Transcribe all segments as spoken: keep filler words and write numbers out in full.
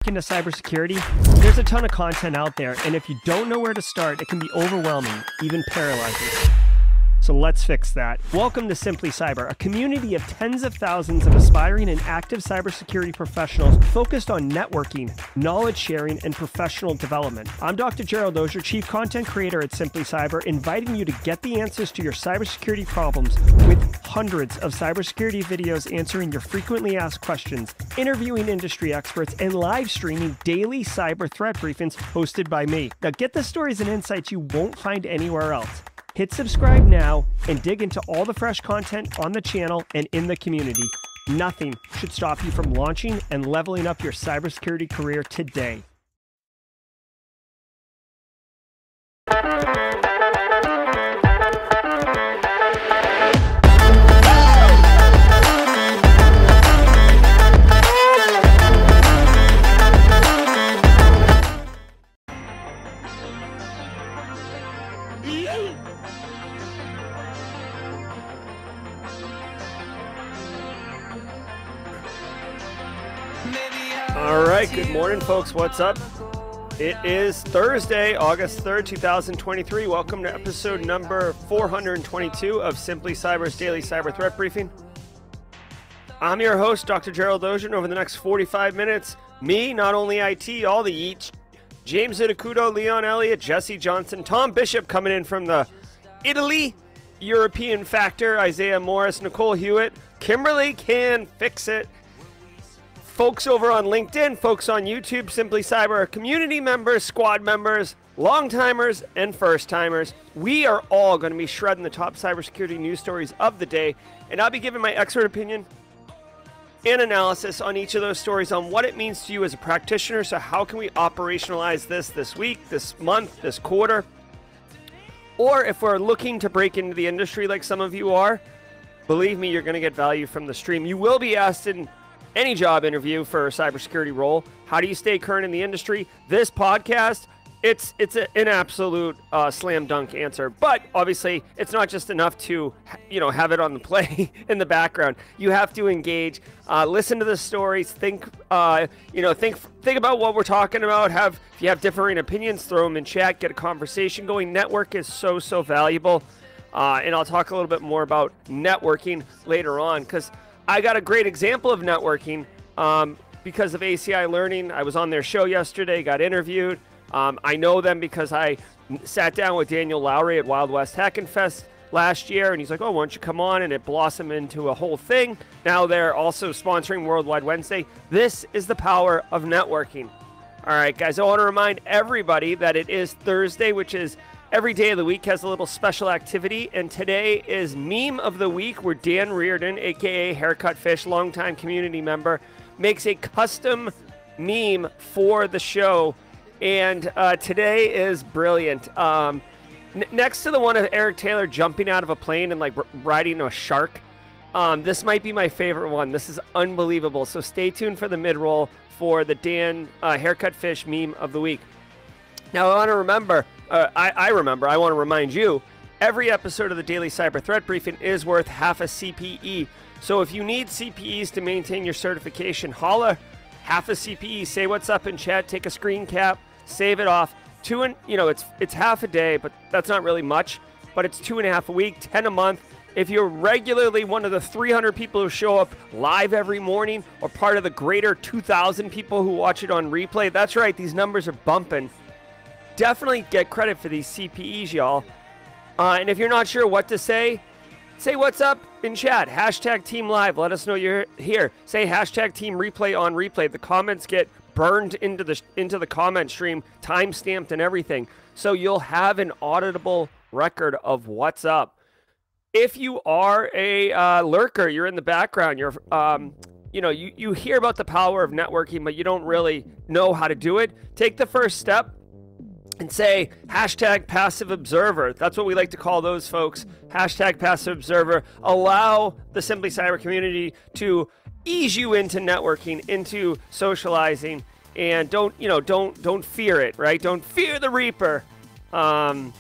Into cybersecurity, there's a ton of content out there, and if you don't know where to start, it can be overwhelming, even paralyzing. So let's fix that. Welcome to Simply Cyber, a community of tens of thousands of aspiring and active cybersecurity professionals focused on networking, knowledge sharing, and professional development. I'm Doctor Gerald, Auger, Chief Content Creator at Simply Cyber, inviting you to get the answers to your cybersecurity problems with hundreds of cybersecurity videos answering your frequently asked questions, interviewing industry experts, and live streaming daily cyber threat briefings hosted by me. Now get the stories and insights you won't find anywhere else. Hit subscribe now and dig into all the fresh content on the channel and in the community. Nothing should stop you from launching and leveling up your cybersecurity career today. All right, good morning, folks. What's up? It is Thursday, August third, two thousand twenty-three. Welcome to episode number four hundred twenty-two of Simply Cyber's Daily Cyber Threat Briefing. I'm your host, Doctor Gerald Auger. Over the next forty-five minutes, me, not only I T, all the each, James Itacuto, Leon Elliott, Jesse Johnson, Tom Bishop coming in from the Italy, European Factor, Isaiah Morris, Nicole Hewitt, Kimberly Can Fix It, folks over on LinkedIn, folks on YouTube, Simply Cyber, community members, squad members, long-timers, and first-timers. We are all going to be shredding the top cybersecurity news stories of the day, and I'll be giving my expert opinion and analysis on each of those stories on what it means to you as a practitioner. So how can we operationalize this this week, this month, this quarter? Or if we're looking to break into the industry like some of you are, believe me, you're going to get value from the stream. You will be asked in any job interview for a cybersecurity role, how do you stay current in the industry? This podcast, it's it's a, an absolute uh, slam dunk answer. But obviously, it's not just enough to you know have it on the play in the background. You have to engage, uh, listen to the stories, think uh, you know think think about what we're talking about. Have if you have differing opinions, throw them in chat, get a conversation going. Network is so so valuable, uh, and I'll talk a little bit more about networking later on because I got a great example of networking um, because of A C I Learning. I was on their show yesterday, got interviewed. Um, I know them because I sat down with Daniel Lowry at Wild West Hackin' Fest last year, and he's like, oh, why don't you come on? And it blossomed into a whole thing. Now they're also sponsoring Worldwide Wednesday. This is the power of networking. All right, guys, I want to remind everybody that it is Thursday, which is every day of the week has a little special activity, and today is Meme of the Week, where Dan Reardon, a k a. Haircut Fish, longtime community member, makes a custom meme for the show, and uh, today is brilliant. Um, n next to the one of Eric Taylor jumping out of a plane and like r riding a shark, um, this might be my favorite one. This is unbelievable, so stay tuned for the mid-roll for the Dan uh, Haircut Fish Meme of the Week. Now, I want to remember, uh, I, I remember, I want to remind you, every episode of the Daily Cyber Threat Briefing is worth half a C P E. So if you need C P Es to maintain your certification, holla half a C P E. Say what's up in chat, take a screen cap, save it off. Two and, you know, it's, it's half a day, but that's not really much, but it's two and a half a week, ten a month. If you're regularly one of the three hundred people who show up live every morning or part of the greater two thousand people who watch it on replay, that's right, these numbers are bumping. Definitely get credit for these C P Es, y'all. Uh, and if you're not sure what to say, say what's up in chat. Hashtag Team Live. Let us know you're here. Say hashtag Team Replay on Replay. The comments get burned into the into the comment stream, time stamped and everything. So you'll have an auditable record of what's up. If you are a uh, lurker, you're in the background. You're um, you know you you hear about the power of networking, but you don't really know how to do it. Take the first step and say hashtag passive observer. That's what we like to call those folks. Hashtag passive observer. Allow the Simply Cyber community to ease you into networking, into socializing, and don't you know don't don't fear it, right? Don't fear the Reaper. Um,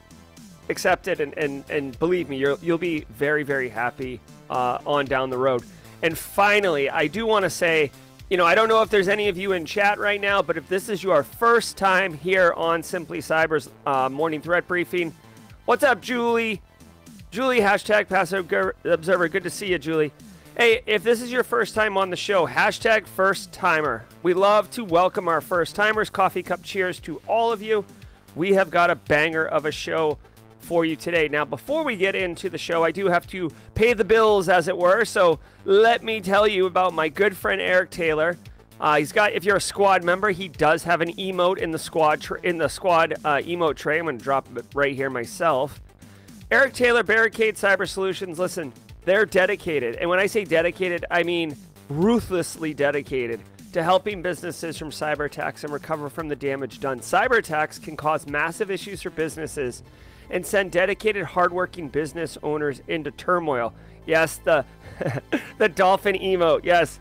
accept it, and and and believe me, you'll you'll be very very happy uh, on down the road. And finally, I do want to say, you know, I don't know if there's any of you in chat right now, but if this is your first time here on Simply Cyber's uh, morning threat briefing, what's up, Julie? Julie, hashtag Passive Observer. Good to see you, Julie. Hey, if this is your first time on the show, hashtag first timer. We love to welcome our first timers. Coffee cup cheers to all of you. We have got a banger of a show for you today. Now, before we get into the show, I do have to pay the bills, as it were. So let me tell you about my good friend Eric Taylor. Uh, he's got, if you're a squad member, he does have an emote in the squad tr- in the squad uh, emote tray. I'm going to drop it right here myself. Eric Taylor, Barricade Cyber Solutions. Listen, they're dedicated. And when I say dedicated, I mean ruthlessly dedicated to helping businesses from cyber attacks and recover from the damage done. Cyber attacks can cause massive issues for businesses and send dedicated, hardworking business owners into turmoil. Yes, the the dolphin emote, yes.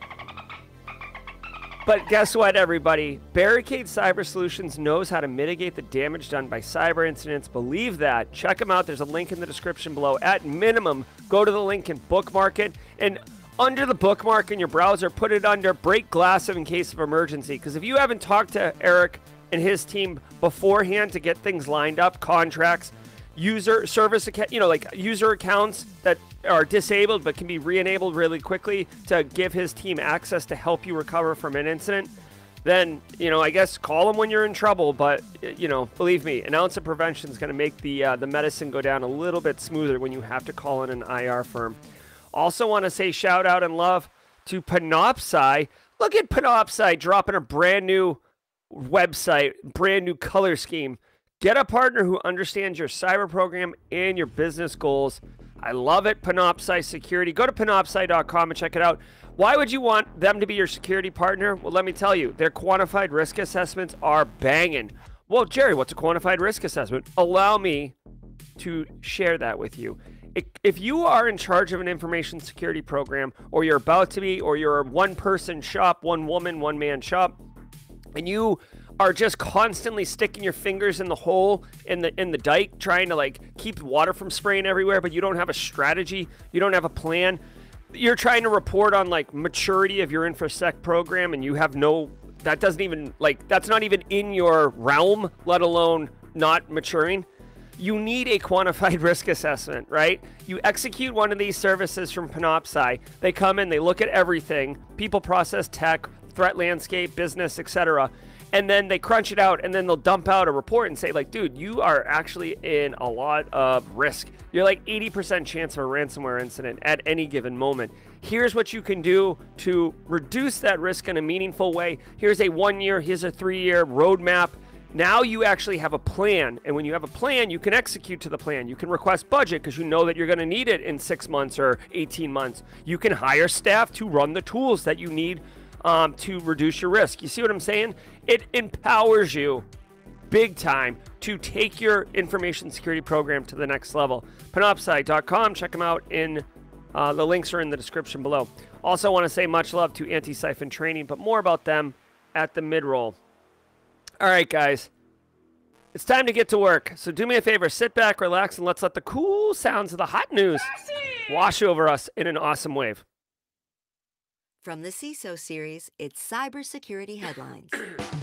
But guess what, everybody? Barricade Cyber Solutions knows how to mitigate the damage done by cyber incidents. Believe that. Check them out. There's a link in the description below. At minimum, go to the link and bookmark it. And under the bookmark in your browser, put it under break glass in case of emergency. Because if you haven't talked to Eric and his team beforehand to get things lined up, contracts, user service account, you know, like user accounts that are disabled but can be re-enabled really quickly to give his team access to help you recover from an incident, then, you know, I guess call him when you're in trouble. But, you know, believe me, an ounce of prevention is going to make the uh, the medicine go down a little bit smoother when you have to call in an I R firm. Also want to say shout out and love to Panoptcy. Look at Panoptcy dropping a brand new website, brand new color scheme. Get a partner who understands your cyber program and your business goals. I love it. Panoptcy Security. Go to panoptcy dot com and check it out. Why would you want them to be your security partner? Well, let me tell you, their quantified risk assessments are banging. Well, Jerry, what's a quantified risk assessment? Allow me to share that with you. If you are in charge of an information security program, or you're about to be, or you're a one-person shop, one-woman, one-man shop, and you are just constantly sticking your fingers in the hole in the in the dike, trying to like keep water from spraying everywhere, but you don't have a strategy, you don't have a plan, you're trying to report on like maturity of your InfoSec program, and you have no, that doesn't even, like, that's not even in your realm, let alone not maturing. You need a quantified risk assessment, right? You execute one of these services from Panoptcy. They come in, they look at everything, people, process, tech, threat landscape, business, et cetera. And then they crunch it out, and then they'll dump out a report and say, like, dude, you are actually in a lot of risk. You're like eighty percent chance of a ransomware incident at any given moment. Here's what you can do to reduce that risk in a meaningful way. Here's a one-year, here's a three-year roadmap. Now you actually have a plan, and when you have a plan, you can execute to the plan. You can request budget because you know that you're going to need it in six months or eighteen months. You can hire staff to run the tools that you need um, to reduce your risk. You see what I'm saying? It empowers you big time to take your information security program to the next level. panoptcy dot com, check them out. In uh, the links are in the description below. Also want to say much love to Antisyphon Training, but more about them at the mid-roll. All right, guys, it's time to get to work. So do me a favor, sit back, relax, and let's let the cool sounds of the hot news wash over us in an awesome wave. From the C I S O series, it's cybersecurity headlines.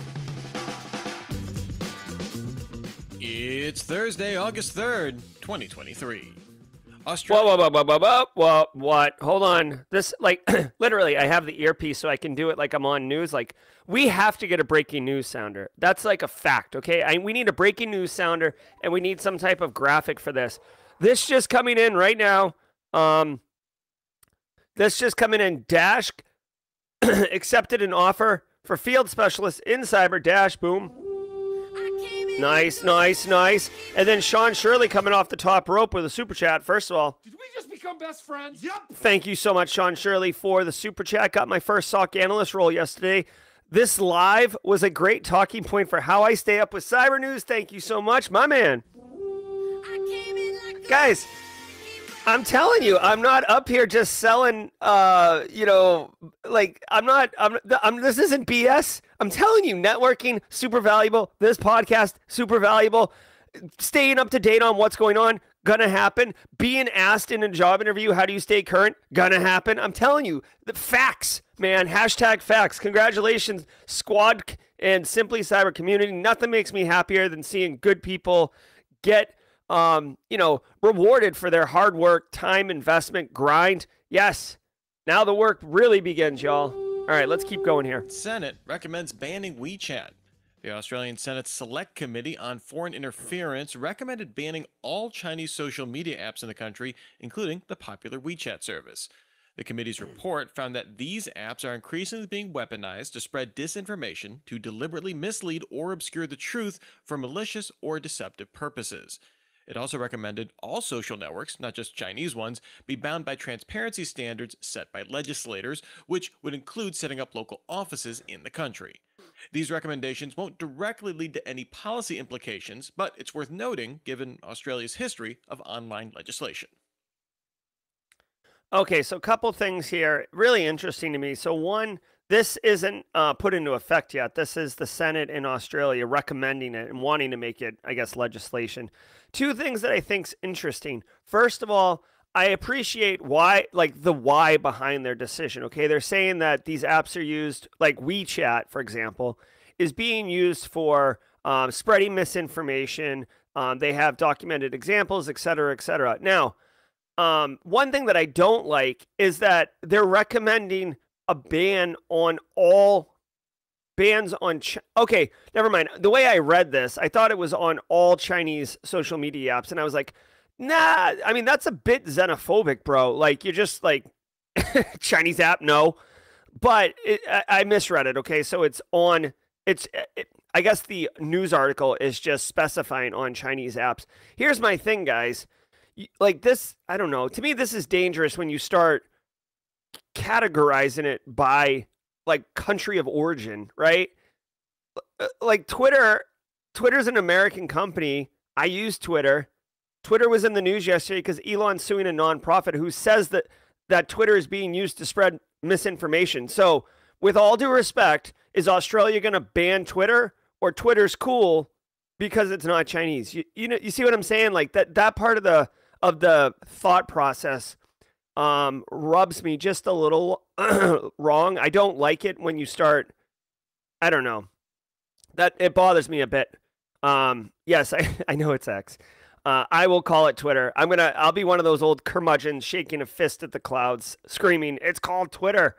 It's Thursday, August third, twenty twenty-three. Whoa, whoa, whoa, whoa, whoa, whoa, whoa, what? Hold on. This, like, literally, I have the earpiece so I can do it like I'm on news. Like, we have to get a breaking news sounder. That's like a fact, okay? I, we need a breaking news sounder, and we need some type of graphic for this. This just coming in right now. Um, this just coming in. Dash accepted an offer for field specialist in cyber. Dash, boom. Nice, nice, nice. And then Sean Shirley coming off the top rope with a super chat. First of all, did we just become best friends? Yep. Thank you so much, Sean Shirley, for the super chat. Got my first S O C analyst role yesterday. This live was a great talking point for how I stay up with cyber news. Thank you so much, my man. Guys, I'm telling you, I'm not up here just selling, uh, you know, like, I'm not, I'm, I'm, this isn't B S. I'm telling you, networking, super valuable. This podcast, super valuable. Staying up to date on what's going on, gonna happen. Being asked in a job interview, how do you stay current? Gonna happen. I'm telling you, the facts, man. Hashtag facts. Congratulations, squad and Simply Cyber community. Nothing makes me happier than seeing good people get, um, you know, rewarded for their hard work, time, investment, grind. Yes. Now the work really begins, y'all. All right, let's keep going here. Senate recommends banning WeChat. The Australian Senate's Select Committee on Foreign Interference recommended banning all Chinese social media apps in the country, including the popular WeChat service. The committee's report found that these apps are increasingly being weaponized to spread disinformation, to deliberately mislead or obscure the truth for malicious or deceptive purposes. It also recommended all social networks, not just Chinese ones, be bound by transparency standards set by legislators, which would include setting up local offices in the country. These recommendations won't directly lead to any policy implications, but it's worth noting given Australia's history of online legislation. Okay, so a couple things here, really interesting to me. So one, this isn't uh, put into effect yet. This is the Senate in Australia recommending it and wanting to make it, I guess, legislation. Two things that I think's interesting. First of all, I appreciate why, like the why behind their decision. Okay, they're saying that these apps are used, like WeChat, for example, is being used for um, spreading misinformation. Um, they have documented examples, et cetera, et cetera. Now, um, one thing that I don't like is that they're recommending a ban on all bans on. Ch okay, never mind. The way I read this, I thought it was on all Chinese social media apps, and I was like, nah. I mean, that's a bit xenophobic, bro. Like, you're just like Chinese app, no. But it, I, I misread it. Okay, so it's on. It's. It, I guess the news article is just specifying on Chinese apps. Here's my thing, guys. Like this, I don't know. To me, this is dangerous when you start categorizing it by like country of origin, right? Like Twitter, Twitter's an American company. I use Twitter. Twitter was in the news yesterday because Elon's suing a nonprofit who says that that Twitter is being used to spread misinformation. So, with all due respect, is Australia going to ban Twitter, or Twitter's cool because it's not Chinese? You, you know, you see what I'm saying? Like that that part of the of the thought process um, rubs me just a little wrong. I don't like it when you start. I don't know. That it bothers me a bit. Um, yes, I, I know it's X. Uh, I will call it Twitter. I'm gonna. I'll be one of those old curmudgeons shaking a fist at the clouds, screaming, "It's called Twitter."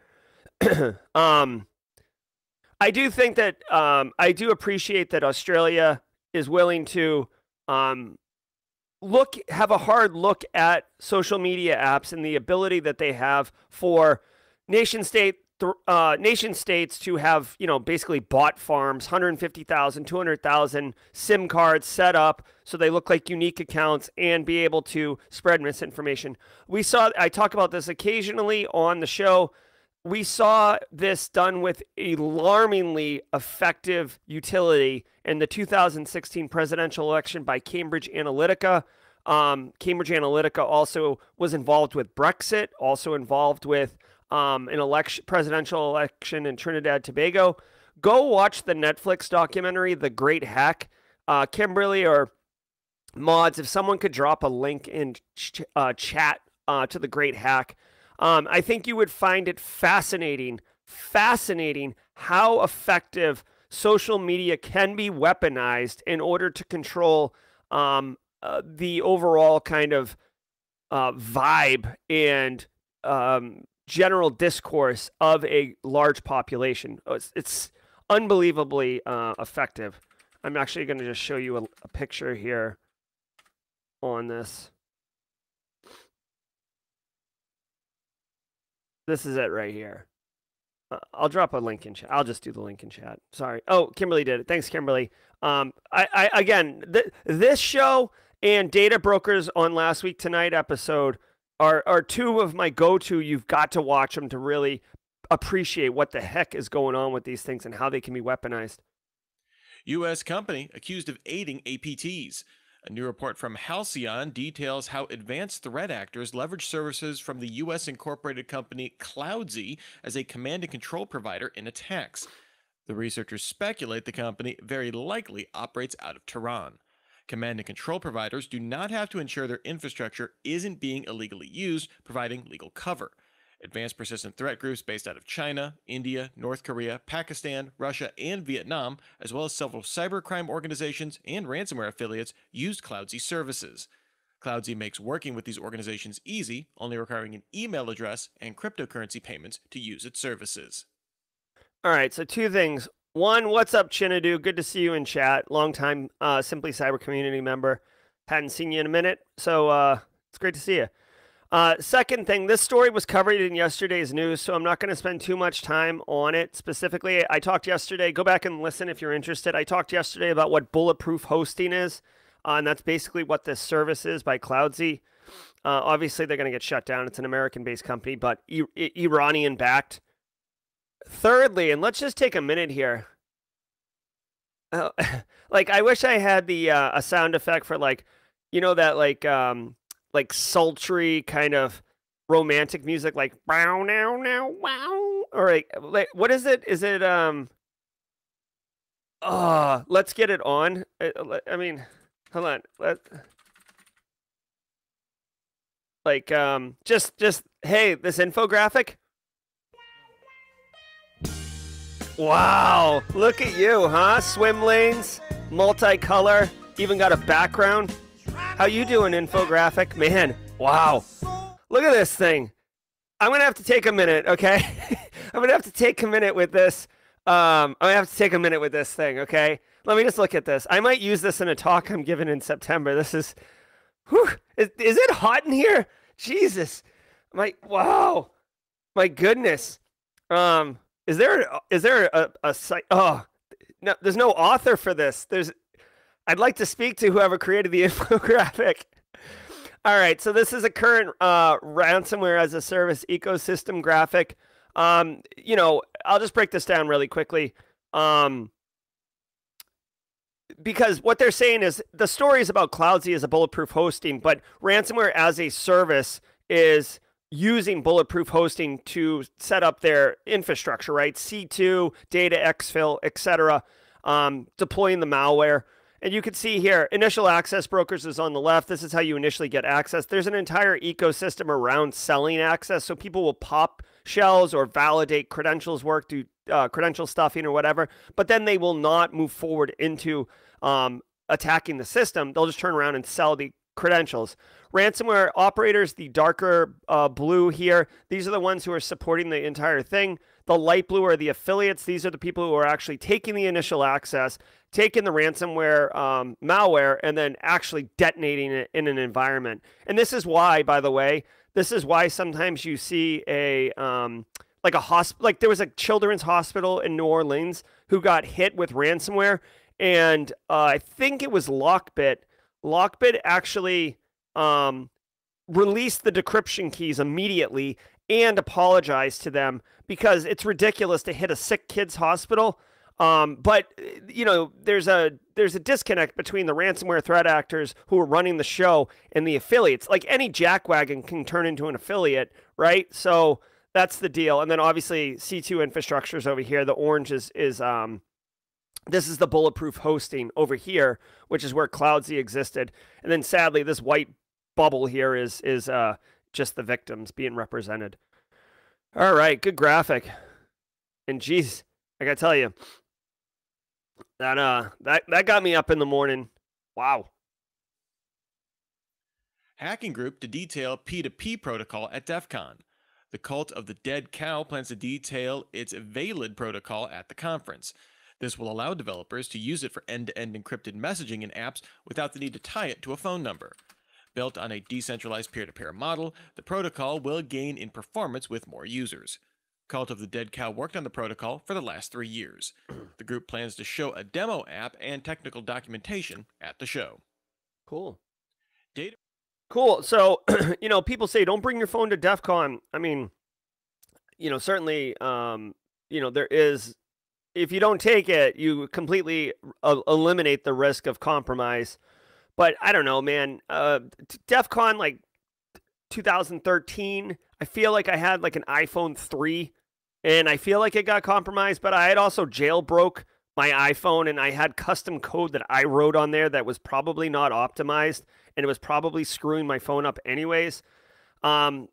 um, I do think that um, I do appreciate that Australia is willing to um, look, have a hard look at social media apps and the ability that they have for nation state uh, nation states to have, you know, basically bot farms, one hundred fifty thousand, two hundred thousand SIM cards set up so they look like unique accounts and be able to spread misinformation. We saw, I talk about this occasionally on the show. We saw this done with alarmingly effective utility in the two thousand sixteen presidential election by Cambridge Analytica. Um, Cambridge Analytica also was involved with Brexit, also involved with um, an election, presidential election in Trinidad and Tobago. Go watch the Netflix documentary, The Great Hack. Uh, Kimberly or Mods, if someone could drop a link in ch uh, chat uh, to The Great Hack. Um, I think you would find it fascinating, fascinating how effective social media can be weaponized in order to control um, uh, the overall kind of uh, vibe and um, general discourse of a large population. It's, it's unbelievably uh, effective. I'm actually going to just show you a, a picture here on this. This is it right here. Uh, I'll drop a link in chat. I'll just do the link in chat. Sorry. Oh, Kimberly did it. Thanks, Kimberly. Um, I, I again, th this show and Data Brokers on Last Week Tonight episode are are two of my go-to. You've got to watch them to really appreciate what the heck is going on with these things and how they can be weaponized. U S company accused of aiding A P Ts. A new report from Halcyon details how advanced threat actors leverage services from the U S incorporated company Cloudsy as a command and control provider in attacks. The researchers speculate the company very likely operates out of Tehran. Command and control providers do not have to ensure their infrastructure isn't being illegally used, providing legal cover. Advanced persistent threat groups based out of China, India, North Korea, Pakistan, Russia, and Vietnam, as well as several cybercrime organizations and ransomware affiliates, used Cloudsy services. Cloudsy makes working with these organizations easy, only requiring an email address and cryptocurrency payments to use its services. All right, so two things. One, what's up, Chinadu? Good to see you in chat. Long time uh, Simply Cyber community member. Hadn't seen you in a minute, so uh, it's great to see you. Uh, second thing, this story was covered in yesterday's news, so I'm not going to spend too much time on it specifically. I talked yesterday. Go back and listen if you're interested. I talked yesterday about what bulletproof hosting is, uh, and that's basically what this service is by Cloudsy. Uh, obviously, they're going to get shut down. It's an American-based company, but I I Iranian-backed. Thirdly, and let's just take a minute here. Uh, like, I wish I had the uh, a sound effect for, like, you know, that, like, um, like sultry kind of romantic music, like wow now now wow, or like, like what is it? Is it um? Oh, let's get it on. I, I mean, hold on. Let like um, just just hey, this infographic. Wow, look at you, huh? Swim lanes, multicolor, even got a background. How you doing, infographic? Man, wow. Look at this thing. I'm going to have to take a minute, okay? I'm going to have to take a minute with this. Um, I'm going to have to take a minute with this thing, okay? Let me just look at this. I might use this in a talk I'm giving in September. This is, whew, is, is it hot in here? Jesus. My, wow. My goodness. Um, is there, is there a, a site? Oh, no, there's no author for this. There's, I'd like to speak to whoever created the infographic. All right, so this is a current uh, ransomware as a service ecosystem graphic. Um, you know, I'll just break this down really quickly. Um, because what they're saying is the story is about Cloudsy as a bulletproof hosting, but ransomware as a service is using bulletproof hosting to set up their infrastructure, right? C two, data exfil, et cetera, um, deploying the malware. And you can see here, initial access brokers is on the left. This is how you initially get access. There's an entire ecosystem around selling access. So people will pop shells or validate credentials work, do uh, credential stuffing or whatever, but then they will not move forward into um, attacking the system. They'll just turn around and sell the credentials. Ransomware operators, the darker uh, blue here, these are the ones who are supporting the entire thing. The light blue are the affiliates. These are the people who are actually taking the initial access, taking the ransomware um, malware, and then actually detonating it in an environment. And this is why, by the way, this is why sometimes you see a um, like a hospital, like there was a children's hospital in New Orleans who got hit with ransomware, and uh, I think it was Lockbit. Lockbit actually um, released the decryption keys immediately and apologized to them because it's ridiculous to hit a sick kid's hospital. Um, but you know, there's a there's a disconnect between the ransomware threat actors who are running the show and the affiliates. Like any jackwagon can turn into an affiliate, right? So that's the deal. And then obviously C two infrastructures over here. The orange is is um, this is the bulletproof hosting over here, which is where Cloudsy existed. And then sadly, this white bubble here is is uh, just the victims being represented. All right, good graphic. And geez, I gotta tell you. That uh that, that got me up in the morning. Wow. Hacking group to detail P two P protocol at DEF CON. The Cult of the Dead Cow plans to detail its Valid protocol at the conference. This will allow developers to use it for end-to-end encrypted messaging in apps without the need to tie it to a phone number. Built on a decentralized peer-to-peer model, the protocol will gain in performance with more users. Cult of the Dead Cow worked on the protocol for the last three years. The group plans to show a demo app and technical documentation at the show. Cool. Data. Cool. So, you know, people say don't bring your phone to DEF CON. I mean, you know, certainly, um, you know, there is, if you don't take it, you completely uh, eliminate the risk of compromise. But I don't know, man. Uh, DEF CON, like two thousand thirteen, I feel like I had like an iPhone three. And I feel like it got compromised, but I had also jailbroke my iPhone, and I had custom code that I wrote on there that was probably not optimized, and it was probably screwing my phone up anyways. Um,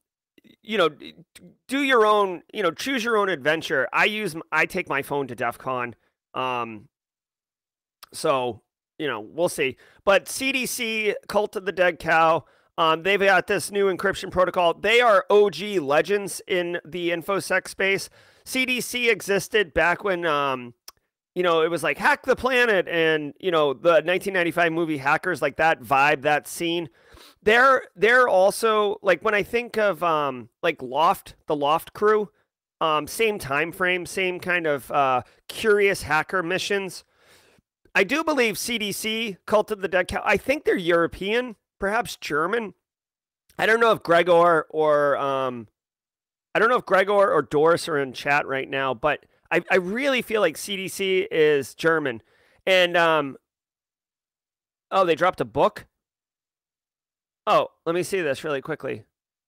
you know, do your own, you know, choose your own adventure. I use, I take my phone to DEF CON. Um, so, you know, we'll see. But C D C, Cult of the Dead Cow, um, they've got this new encryption protocol. They are O G legends in the InfoSec space. C D C existed back when, um, you know, it was like Hack the Planet and, you know, the nineteen ninety-five movie Hackers, like that vibe, that scene. They're, they're also, like, when I think of, um, like, Loft, the Loft crew, um, same time frame, same kind of uh, curious hacker missions. I do believe C D C, Cult of the Dead Cow, I think they're European, perhaps German. I don't know if Gregor or, um, I don't know if Gregor or Doris are in chat right now, but I, I really feel like C D C is German. And, um, oh, they dropped a book? Oh, let me see this really quickly.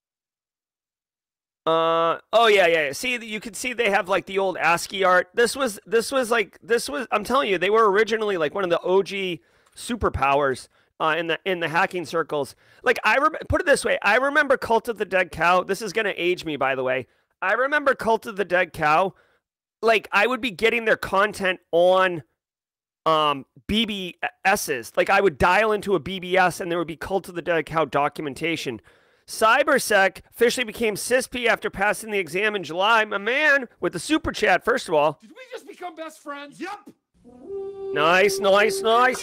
Uh, oh yeah, yeah, yeah. See, you can see they have like the old ASCII art. This was, this was like, this was, I'm telling you, they were originally like one of the O G superpowers uh, in the, in the hacking circles. Like I, rem put it this way. I remember Cult of the Dead Cow. This is going to age me, by the way. I remember Cult of the Dead Cow. Like I would be getting their content on um, B B Ss. Like I would dial into a B B S and there would be Cult of the Dead Cow documentation. Cybersec officially became C I S P after passing the exam in July. My man, with the super chat, first of all. Did we just become best friends? Yep. Nice, nice, nice.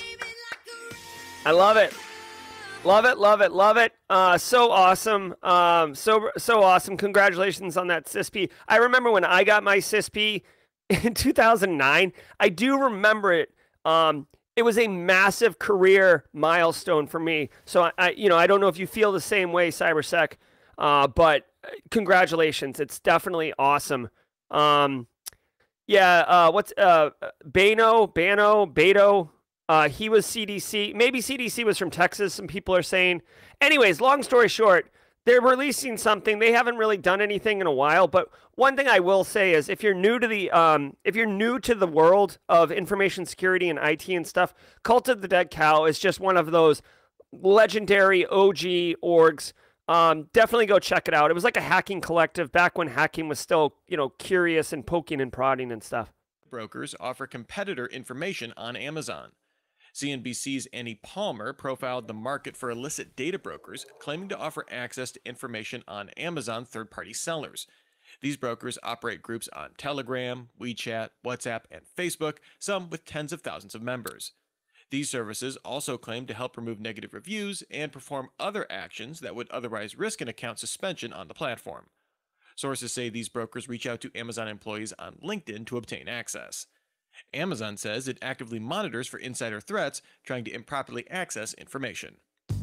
I love it. Love it, love it, love it. Uh, so awesome. Um, so, so awesome. Congratulations on that C I S P. I remember when I got my C I S P in two thousand nine. I do remember it. Um, it was a massive career milestone for me. So, I, I you know, I don't know if you feel the same way, CyberSec, uh, but congratulations. It's definitely awesome. Um, yeah, uh, what's uh, Bano, Bano, Beto? Uh, he was C D C. Maybe C D C was from Texas, some people are saying. Anyways, long story short, they're releasing something. They haven't really done anything in a while, but one thing I will say is if you're new to the um, if you're new to the world of information security and I T and stuff, Cult of the Dead Cow is just one of those legendary O G orgs. Um, definitely go check it out. It was like a hacking collective back when hacking was still, you know, curious and poking and prodding and stuff. Brokers offer competitor information on Amazon. C N B C's Annie Palmer profiled the market for illicit data brokers, claiming to offer access to information on Amazon third-party sellers. These brokers operate groups on Telegram, WeChat, WhatsApp, and Facebook, some with tens of thousands of members. These services also claim to help remove negative reviews and perform other actions that would otherwise risk an account suspension on the platform. Sources say these brokers reach out to Amazon employees on LinkedIn to obtain access. Amazon says it actively monitors for insider threats trying to improperly access information.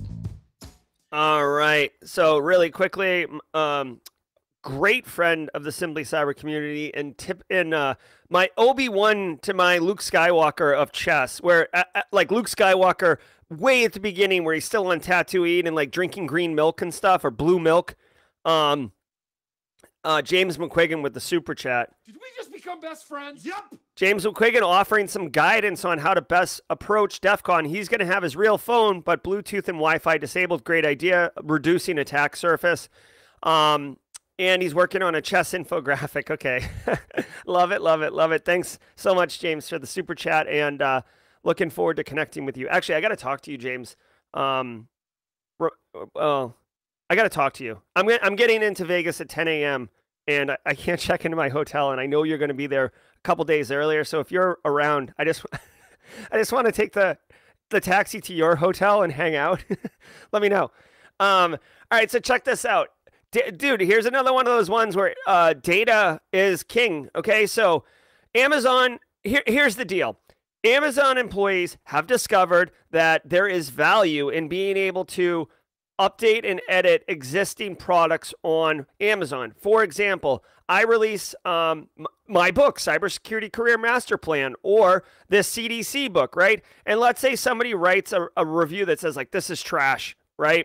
All right. So really quickly, um, great friend of the Simply Cyber community and tip in uh, my Obi-Wan to my Luke Skywalker of chess, where uh, uh, like Luke Skywalker way at the beginning where he's still on Tatooine and like drinking green milk and stuff or blue milk. Um, uh, James McQuiggan with the super chat. Did we just become best friends? Yep. James McQuiggan offering some guidance on how to best approach DEF CON. He's going to have his real phone, but Bluetooth and Wi-Fi disabled. Great idea. Reducing attack surface. Um, and he's working on a chess infographic. Okay. Love it, love it, love it. Thanks so much, James, for the super chat. And uh, looking forward to connecting with you. Actually, I got to talk to you, James. Um, well, I got to talk to you. I'm, I'm getting into Vegas at ten A M and I, I can't check into my hotel. And I know you're going to be there a couple days earlier. So if you're around, I just I just want to take the, the taxi to your hotel and hang out. Let me know. Um, all right, so check this out. D dude, here's another one of those ones where uh, data is king. Okay, so Amazon, here, here's the deal. Amazon employees have discovered that there is value in being able to update and edit existing products on Amazon. For example, I release um, my book, Cybersecurity Career Master Plan, or this C D C book, right? And let's say somebody writes a, a review that says, like, this is trash, right?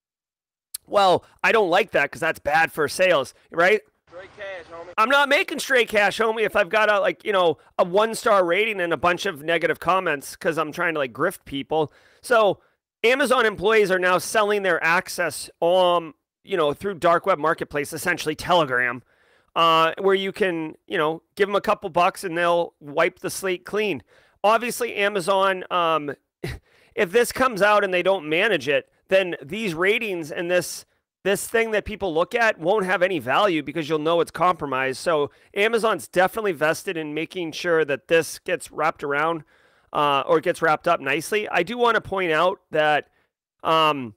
Well, I don't like that because that's bad for sales, right? Straight cash, homie. I'm not making straight cash, homie, if I've got a, like, you know, a one-star rating and a bunch of negative comments because I'm trying to, like, grift people. So Amazon employees are now selling their access um, you know, through dark web marketplace, essentially Telegram, uh, where you can, you know, give them a couple bucks and they'll wipe the slate clean. Obviously, Amazon, um, if this comes out and they don't manage it, then these ratings and this this thing that people look at won't have any value because you'll know it's compromised. So Amazon's definitely vested in making sure that this gets wrapped around uh, or gets wrapped up nicely. I do want to point out that, um,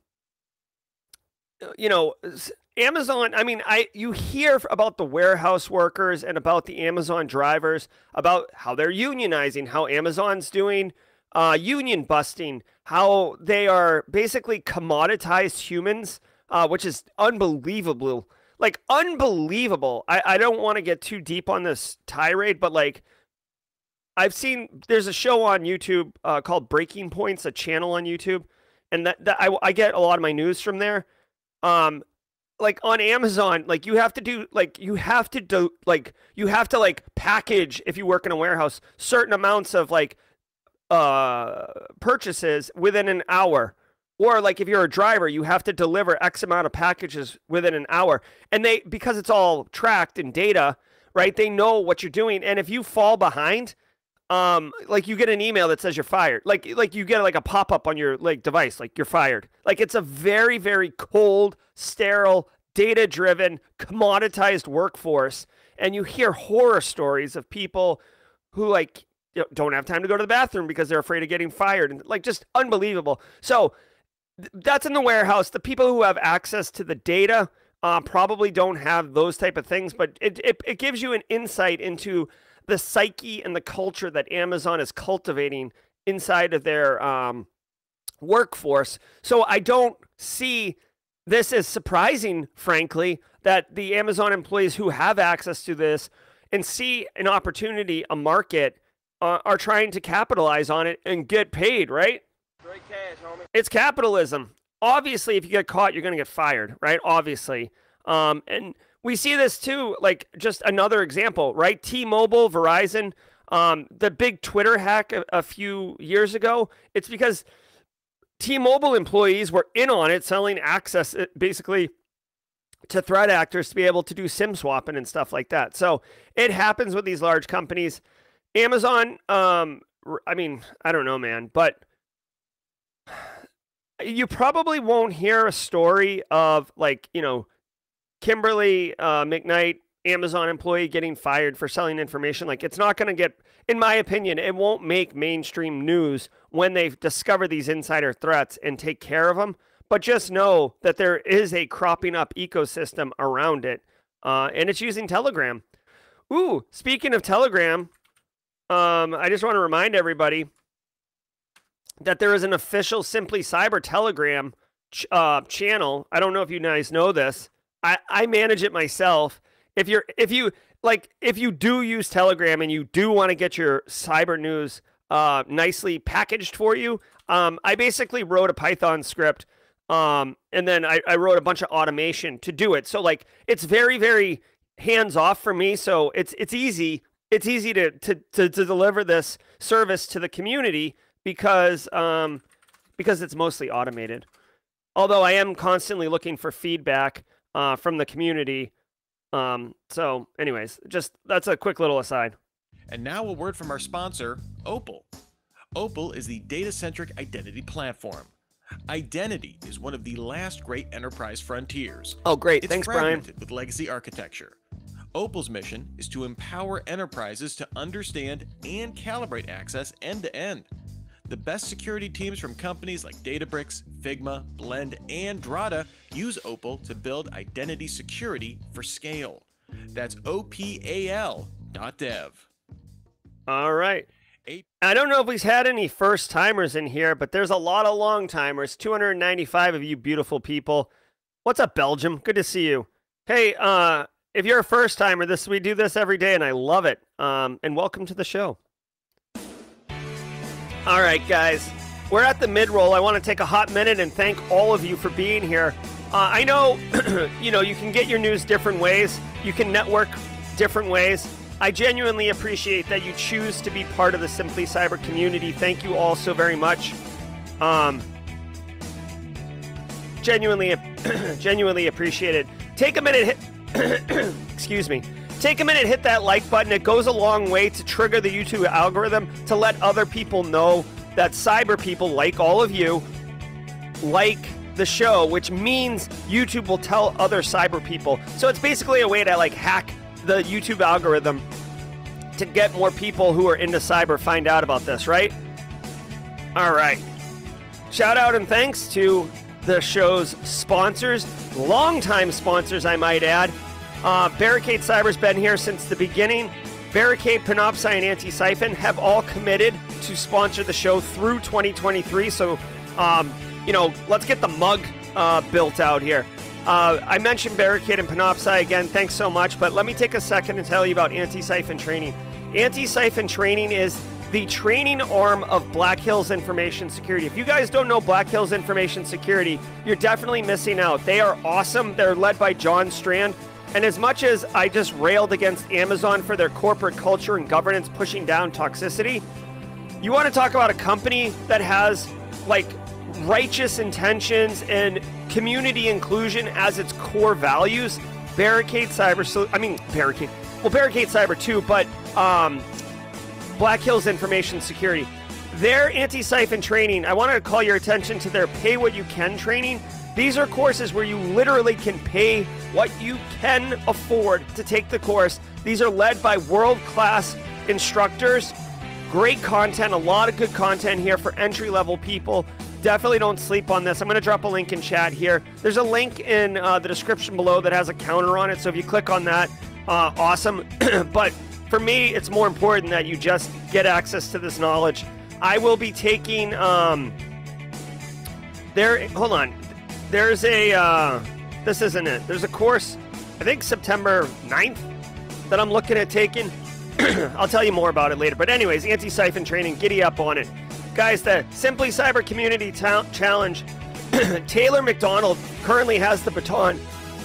you know, Amazon, I mean, I you hear about the warehouse workers and about the Amazon drivers, about how they're unionizing, how Amazon's doing uh, union busting, how they are basically commoditized humans, uh, which is unbelievable. Like, unbelievable. I, I don't want to get too deep on this tirade, but, like, I've seen, there's a show on YouTube uh, called Breaking Points, a channel on YouTube, and that, that I, I get a lot of my news from there. Um, like on Amazon, like you have to do, like you have to do, like you have to like package, if you work in a warehouse, certain amounts of like uh, purchases within an hour. Or like if you're a driver, you have to deliver X amount of packages within an hour. And they, because it's all tracked in data, right? They know what you're doing. And if you fall behind, Um, like you get an email that says you're fired. Like, like you get like a pop-up on your like device, like you're fired. Like it's a very, very cold, sterile, data-driven, commoditized workforce. And you hear horror stories of people who like you know, don't have time to go to the bathroom because they're afraid of getting fired, and like just unbelievable. So th- that's in the warehouse. The people who have access to the data uh, probably don't have those type of things, but it, it it gives you an insight into the psyche and the culture that Amazon is cultivating inside of their um, workforce. So I don't see this as surprising, frankly, that the Amazon employees who have access to this and see an opportunity, a market, uh, are trying to capitalize on it and get paid, right? Straight cash, homie. It's capitalism. Obviously, if you get caught, you're going to get fired, right? Obviously. Um, and we see this too, like just another example, right? T-Mobile, Verizon, um, the big Twitter hack a, a few years ago. It's because T-Mobile employees were in on it, selling access basically to threat actors to be able to do SIM swapping and stuff like that. So it happens with these large companies. Amazon, um, I mean, I don't know, man, but you probably won't hear a story of like, you know, Kimberly uh, McKnight, Amazon employee, getting fired for selling information. Like, it's not going to get, in my opinion, it won't make mainstream news when they discover these insider threats and take care of them. But just know that there is a cropping up ecosystem around it, uh, and it's using Telegram. Ooh, speaking of Telegram, um, I just want to remind everybody that there is an official Simply Cyber Telegram ch- uh, channel. I don't know if you guys know this. I, I manage it myself. If you're if you like if you do use Telegram and you do want to get your cyber news uh, nicely packaged for you, um, I basically wrote a Python script, um, and then I, I wrote a bunch of automation to do it. So like it's very very hands off for me. So it's it's easy it's easy to to to, to deliver this service to the community because um, because it's mostly automated. Although I am constantly looking for feedback Uh, from the community. Um, so anyways, just that's a quick little aside. And now a word from our sponsor, Opal. Opal is the data-centric identity platform. Identity is one of the last great enterprise frontiers. Oh, great. It's Thanks, Brian. fragmented with legacy architecture. Opal's mission is to empower enterprises to understand and calibrate access end-to-end. The best security teams from companies like Databricks, Figma, Blend, and Drata use Opal to build identity security for scale. That's O P A L dot dev. All right. Eight. I don't know if we've had any first timers in here, but there's a lot of long timers. two hundred ninety-five of you beautiful people. What's up, Belgium? Good to see you. Hey, uh, if you're a first timer, this we do this every day, and I love it. Um, and welcome to the show. All right, guys, we're at the mid-roll. I want to take a hot minute and thank all of you for being here. Uh, I know, you know, you can get your news different ways. You can network different ways. I genuinely appreciate that you choose to be part of the Simply Cyber community. Thank you all so very much. Um, genuinely Genuinely appreciate it. Take a minute, hit, excuse me. Take a minute, hit that like button. It goes a long way to trigger the YouTube algorithm to let other people know that cyber people like all of you like the show, which means YouTube will tell other cyber people. So it's basically a way to like hack the YouTube algorithm to get more people who are into cyber find out about this, right? All right. Shout out and thanks to the show's sponsors, longtime sponsors, I might add. Uh, Barricade Cyber's been here since the beginning. Barricade, Panoptcy, and Antisyphon have all committed to sponsor the show through twenty twenty-three. So, um, you know, let's get the mug uh, built out here. Uh, I mentioned Barricade and Panoptcy again. Thanks so much. But let me take a second and tell you about Antisyphon training. Antisyphon training is the training arm of Black Hills Information Security. If you guys don't know Black Hills Information Security, you're definitely missing out. They are awesome. They're led by John Strand. And as much as I just railed against Amazon for their corporate culture and governance pushing down toxicity, you want to talk about a company that has like righteous intentions and community inclusion as its core values. Barricade Cyber, so I mean Barricade, well Barricade Cyber too, but um, Black Hills Information Security. Their Antisyphon training, I want to call your attention to their Pay What You Can training. These are courses where you literally can pay what you can afford to take the course. These are led by world-class instructors. Great content, a lot of good content here for entry-level people. Definitely don't sleep on this. I'm going to drop a link in chat here. There's a link in uh, the description below that has a counter on it, so if you click on that, uh, awesome. But for me, it's more important that you just get access to this knowledge. I will be taking... Um, there. Hold on. There's a, uh, this isn't it. There's a course, I think September ninth, that I'm looking at taking. I'll tell you more about it later. But anyways, Antisyphon training, giddy up on it. Guys, the Simply Cyber Community ta- Challenge, Taylor McDonald currently has the baton.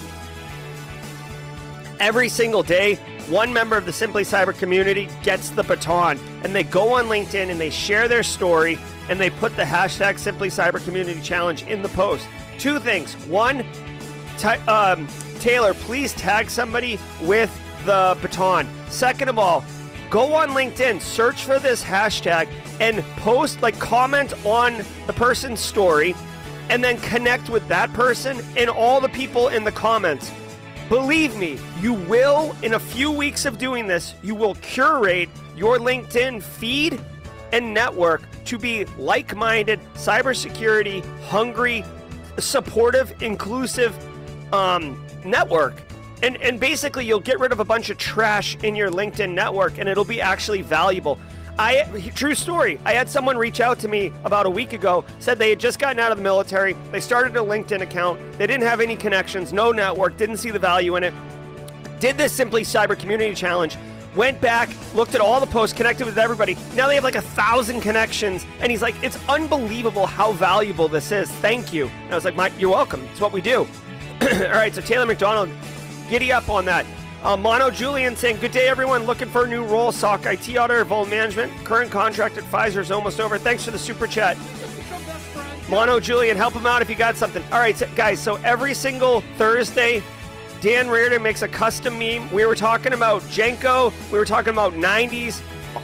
Every single day, one member of the Simply Cyber community gets the baton. And they go on LinkedIn and they share their story and they put the hashtag Simply Cyber Community Challenge in the post. Two things. One, t- um, Taylor, please tag somebody with the baton. Second of all, go on LinkedIn, search for this hashtag, and post, like, comment on the person's story, and then connect with that person and all the people in the comments. Believe me, you will, in a few weeks of doing this, you will curate your LinkedIn feed and network to be like-minded, cybersecurity, hungry, supportive, inclusive um, network. And and basically you'll get rid of a bunch of trash in your LinkedIn network and it'll be actually valuable. I true story. I had someone reach out to me about a week ago, said they had just gotten out of the military. They started a LinkedIn account. They didn't have any connections, no network, didn't see the value in it. Did this Simply Cyber Community Challenge. Went back, looked at all the posts, connected with everybody. Now they have like a thousand connections. And he's like, it's unbelievable how valuable this is. Thank you. And I was like, Mike, you're welcome. It's what we do. All right, so Taylor McDonald, giddy up on that. Uh, Mono Julian saying, good day, everyone. Looking for a new role. S O C I T auditor, Vol Management. Current contract at Pfizer is almost over. Thanks for the super chat. Mono Julian, help him out if you got something. All right, so, guys, so every single Thursday, Dan Reardon makes a custom meme. We were talking about Jenko. We were talking about nineties.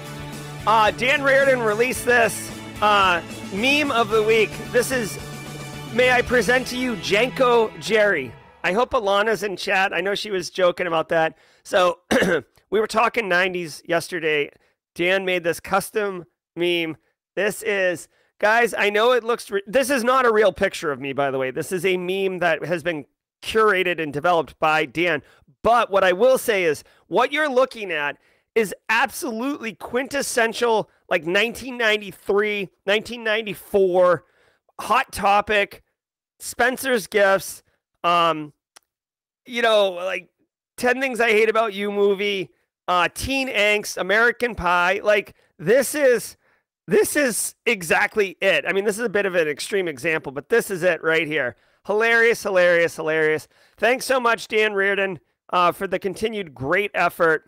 Uh, Dan Reardon released this uh, meme of the week. This is, may I present to you Jenko Jerry. I hope Alana's in chat. I know she was joking about that. So we were talking nineties yesterday. Dan made this custom meme. This is, guys, I know it looks, re- this is not a real picture of me, by the way. This is a meme that has been curated and developed by Dan. But what I will say is what you're looking at is absolutely quintessential, like nineteen ninety-three, nineteen ninety-four, Hot Topic, Spencer's Gifts, um, you know, like ten Things I Hate About You movie, uh, Teen Angst, American Pie. Like this is, this is exactly it. I mean, this is a bit of an extreme example, but this is it right here. Hilarious, hilarious, hilarious. Thanks so much, Dan Reardon, uh, for the continued great effort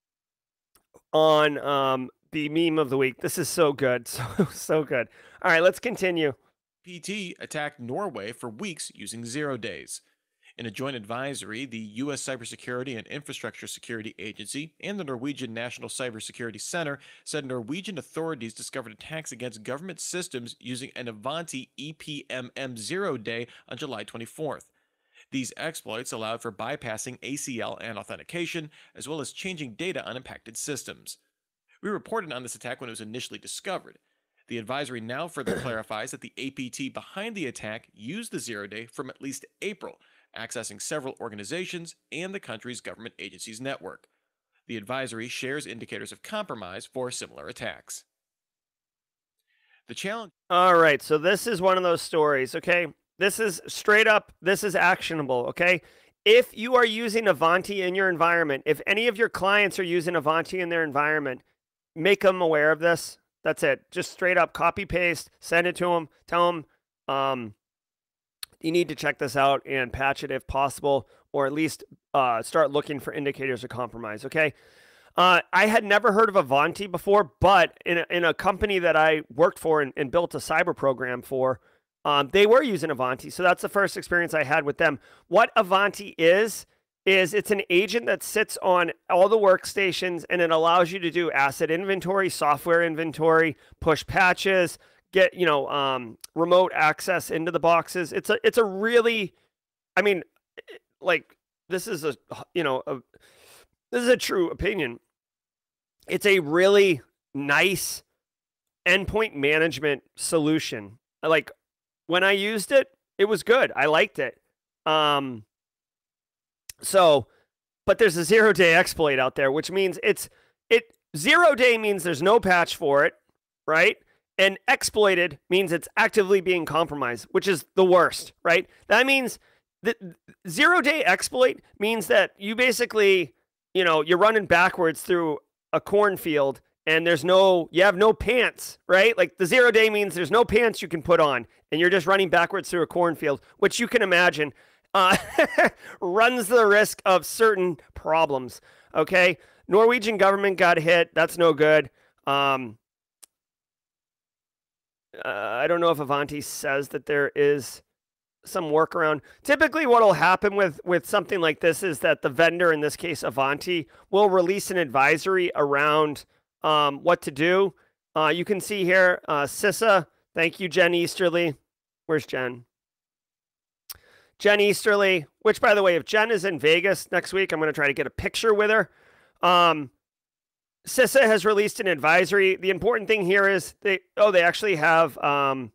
on um, the meme of the week. This is so good. So, so good. All right, let's continue. P T attacked Norway for weeks using zero days. In a joint advisory, the U S Cybersecurity and Infrastructure Security Agency and the Norwegian National Cybersecurity Center said Norwegian authorities discovered attacks against government systems using an Avanti E P M M zero day on July twenty-fourth. These exploits allowed for bypassing A C L and authentication, as well as changing data on impacted systems. We reported on this attack when it was initially discovered. The advisory now further clarifies that the A P T behind the attack used the zero day from at least April, accessing several organizations and the country's government agencies network. The advisory shares indicators of compromise for similar attacks. The challenge. All right, so this is one of those stories, okay? This is straight up, this is actionable, okay? If you are using Avanti in your environment, if any of your clients are using Avanti in their environment, make them aware of this. That's it. Just straight up copy paste, send it to them, tell them, um, you need to check this out and patch it if possible, or at least uh, start looking for indicators of compromise, okay? Uh, I had never heard of Avanti before, but in a, in a company that I worked for and, and built a cyber program for, um, they were using Avanti, so that's the first experience I had with them. What Avanti is, is it's an agent that sits on all the workstations, and it allows you to do asset inventory, software inventory, push patches, get, you know, um, remote access into the boxes. It's a, it's a really, I mean, like, this is a, you know, a, this is a true opinion. It's a really nice endpoint management solution. Like, when I used it, it was good. I liked it. Um, so, but there's a zero day exploit out there, which means it's, it, zero day means there's no patch for it, right? And exploited means it's actively being compromised, which is the worst, right? That means that zero day exploit means that you basically, you know, you're running backwards through a cornfield and there's no, you have no pants, right? Like the zero day means there's no pants you can put on and you're just running backwards through a cornfield, which you can imagine uh, runs the risk of certain problems, okay? Norwegian government got hit. That's no good. Um, Uh, I don't know if Avanti says that there is some workaround. Typically, what will happen with, with something like this is that the vendor, in this case Avanti, will release an advisory around um, what to do. Uh, you can see here, uh, CISA. Thank you, Jen Easterly. Where's Jen? Jen Easterly, which, by the way, if Jen is in Vegas next week, I'm going to try to get a picture with her. Um, CISA has released an advisory. The important thing here is they, oh, they actually have, um,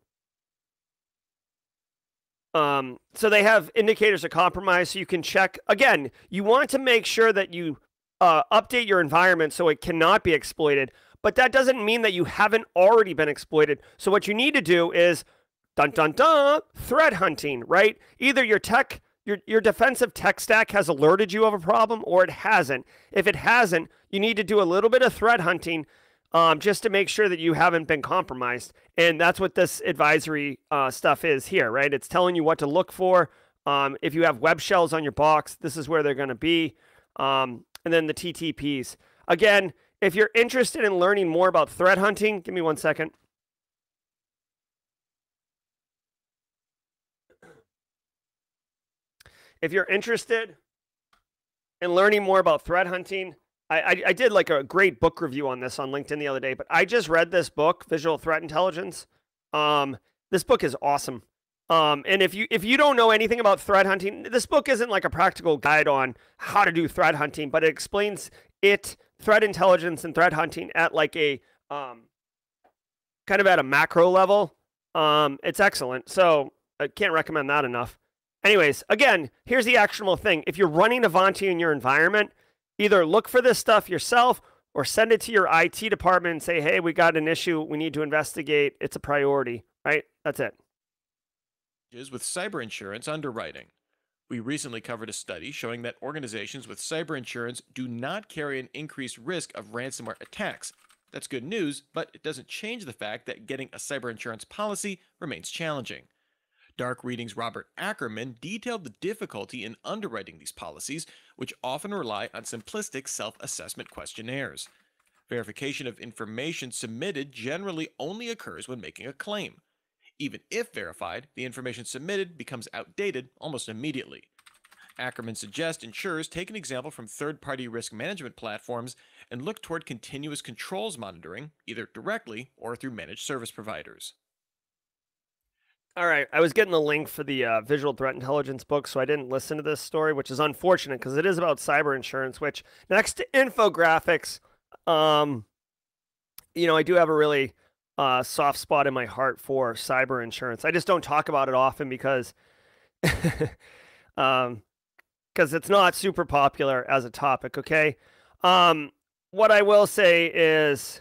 um, so they have indicators of compromise so you can check. Again, you want to make sure that you uh, update your environment so it cannot be exploited, but that doesn't mean that you haven't already been exploited. So what you need to do is, dun, dun, dun, threat hunting, right? Either your tech, your, your defensive tech stack has alerted you of a problem or it hasn't. If it hasn't, you need to do a little bit of threat hunting um, just to make sure that you haven't been compromised. And that's what this advisory uh, stuff is here, right? It's telling you what to look for. Um, if you have web shells on your box, this is where they're going to be. Um, and then the T T Ps. Again, if you're interested in learning more about threat hunting, give me one second. If you're interested in learning more about threat hunting, I, I, I did like a great book review on this on LinkedIn the other day, but I just read this book, Visual Threat Intelligence. Um, this book is awesome. Um, and if you if you don't know anything about threat hunting, this book isn't like a practical guide on how to do threat hunting, but it explains it, threat intelligence and threat hunting at like a um, kind of at a macro level. Um, it's excellent. So I can't recommend that enough. Anyways, again, here's the actionable thing. If you're running Avanti in your environment, either look for this stuff yourself or send it to your I T department and say, hey, we got an issue. We need to investigate. It's a priority, right? That's it. With cyber insurance underwriting. We recently covered a study showing that organizations with cyber insurance do not carry an increased risk of ransomware attacks. That's good news, but it doesn't change the fact that getting a cyber insurance policy remains challenging. Dark Reading's Robert Ackerman detailed the difficulty in underwriting these policies, which often rely on simplistic self-assessment questionnaires. Verification of information submitted generally only occurs when making a claim. Even if verified, the information submitted becomes outdated almost immediately. Ackerman suggests insurers take an example from third-party risk management platforms and look toward continuous controls monitoring, either directly or through managed service providers. All right, I was getting the link for the uh, visual threat intelligence book, so I didn't listen to this story, which is unfortunate because it is about cyber insurance, which next to infographics, um, you know, I do have a really uh, soft spot in my heart for cyber insurance. I just don't talk about it often because um, because it's not super popular as a topic, okay? Um, what I will say is,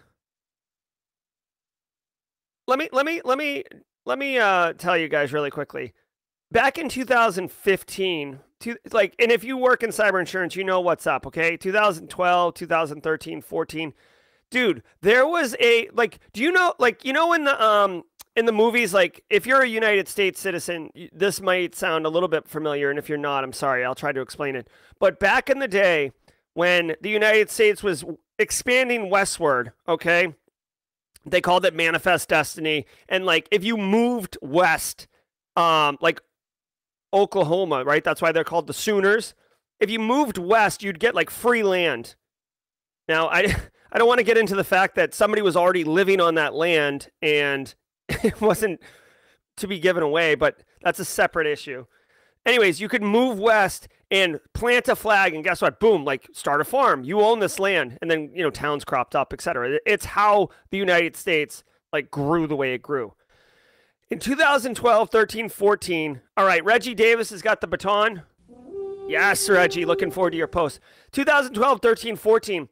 let me, let me, let me, let me uh, tell you guys really quickly. Back in two thousand fifteen, to, like, and if you work in cyber insurance, you know what's up, okay? two thousand twelve, two thousand thirteen, fourteen. Dude, there was a, like, do you know, like, you know in the, um, in the movies, like, if you're a United States citizen, this might sound a little bit familiar, and if you're not, I'm sorry, I'll try to explain it. But back in the day, when the United States was expanding westward, okay, they called it Manifest Destiny, and, like, if you moved west, um, like Oklahoma, right, that's why they're called the Sooners. If you moved west, you'd get, like, free land. Now, I, I don't want to get into the fact that somebody was already living on that land, and it wasn't to be given away, but that's a separate issue. Anyways, you could move west and plant a flag, and guess what? Boom, like start a farm. You own this land, and then, you know, towns cropped up, et cetera. It's how the United States like grew the way it grew. In two thousand twelve, thirteen, fourteen, all right, Reggie Davis has got the baton. Yes, Reggie, looking forward to your post. two thousand twelve, thirteen, fourteen,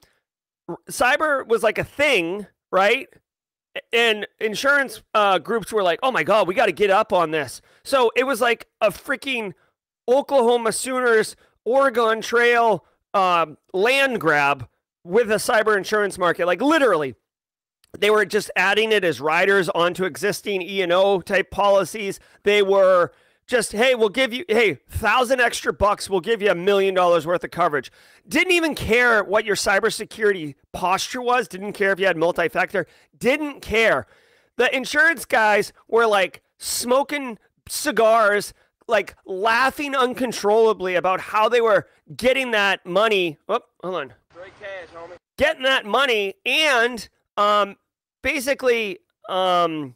cyber was like a thing, right? And insurance uh, groups were like, oh my God, we got to get up on this. So it was like a freaking Oklahoma Sooners, Oregon Trail um, land grab with a cyber insurance market. Like literally, they were just adding it as riders onto existing E and O type policies. They were just, hey, we'll give you, hey, thousand extra bucks, we'll give you a million dollars worth of coverage. Didn't even care what your cybersecurity posture was. Didn't care if you had multi-factor. Didn't care. The insurance guys were like smoking cigars, like laughing uncontrollably about how they were getting that money. Oh, hold on. Straight cash, homie. Getting that money and um, basically... Um,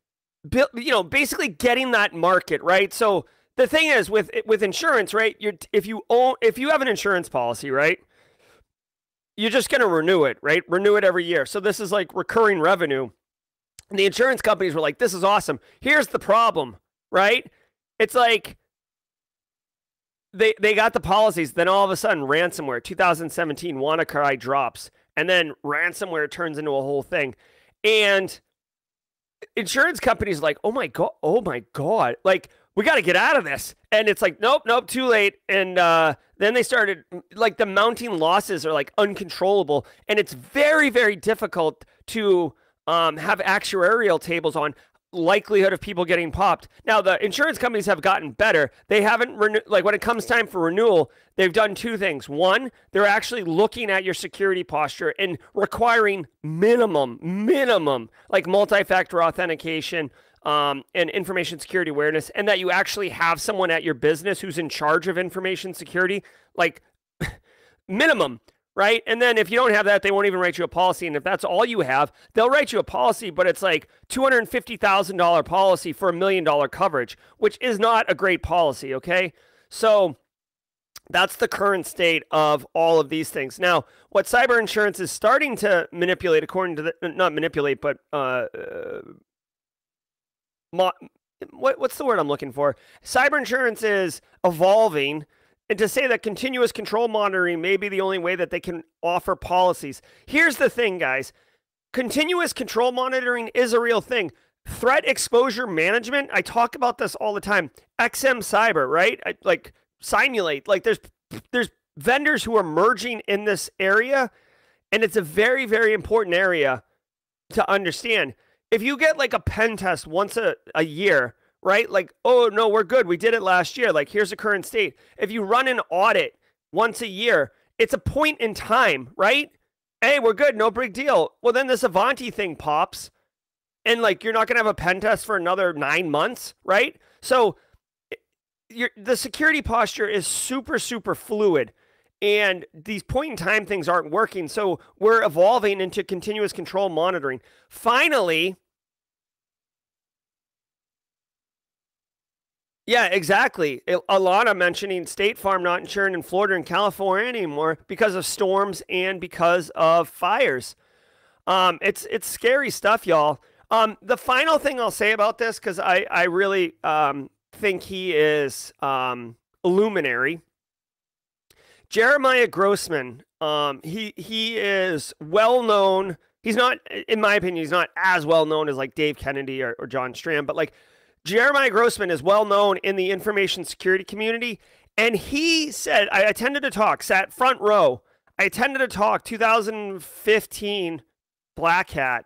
you know, basically getting that market, right? So the thing is with with insurance, right? You're if you own if you have an insurance policy, right? You're just going to renew it, right? Renew it every year. So this is like recurring revenue. And the insurance companies were like, "This is awesome." Here's the problem, right? It's like they they got the policies, then all of a sudden ransomware, two thousand seventeen WannaCry drops, and then ransomware turns into a whole thing. And insurance companies like, oh my God, oh my God, like we got to get out of this. And it's like, nope, nope, too late. And uh, then they started like the mounting losses are like uncontrollable. And it's very, very difficult to um, have actuarial tables on likelihood of people getting popped. Now, the insurance companies have gotten better. They haven't renewed, like when it comes time for renewal, they've done two things. One, they're actually looking at your security posture and requiring minimum, minimum, like multi-factor authentication um, and information security awareness, and that you actually have someone at your business who's in charge of information security, like minimum. Right? And then if you don't have that, they won't even write you a policy. And if that's all you have, they'll write you a policy, but it's like two hundred fifty thousand dollars policy for a million dollar coverage, which is not a great policy, okay? So that's the current state of all of these things. Now, what cyber insurance is starting to manipulate, according to the, not manipulate, but uh, uh, mo- what, what's the word I'm looking for? Cyber insurance is evolving. And to say that continuous control monitoring may be the only way that they can offer policies. Here's the thing, guys. Continuous control monitoring is a real thing. Threat exposure management, I talk about this all the time. X M Cyber, right? I, like Simulate. Like there's there's vendors who are merging in this area, and it's a very, very important area to understand. If you get like a pen test once a, a year, right? Like, oh, no, we're good. We did it last year. Like, here's the current state. If you run an audit once a year, it's a point in time, right? Hey, we're good. No big deal. Well, then this Avanti thing pops, and like you're not going to have a pen test for another nine months, right? So you're, the security posture is super, super fluid. And these point in time things aren't working. So we're evolving into continuous control monitoring. Finally, yeah, exactly. Alana mentioning State Farm not insured in Florida and California anymore because of storms and because of fires. Um, it's it's scary stuff, y'all. Um, the final thing I'll say about this, because I, I really um, think he is um, a luminary. Jeremiah Grossman, um, he he is well known. He's not, in my opinion, he's not as well known as like Dave Kennedy or, or John Strand, but like Jeremiah Grossman is well known in the information security community. And he said, I attended a talk, sat front row. I attended a talk, two thousand fifteen, Black Hat.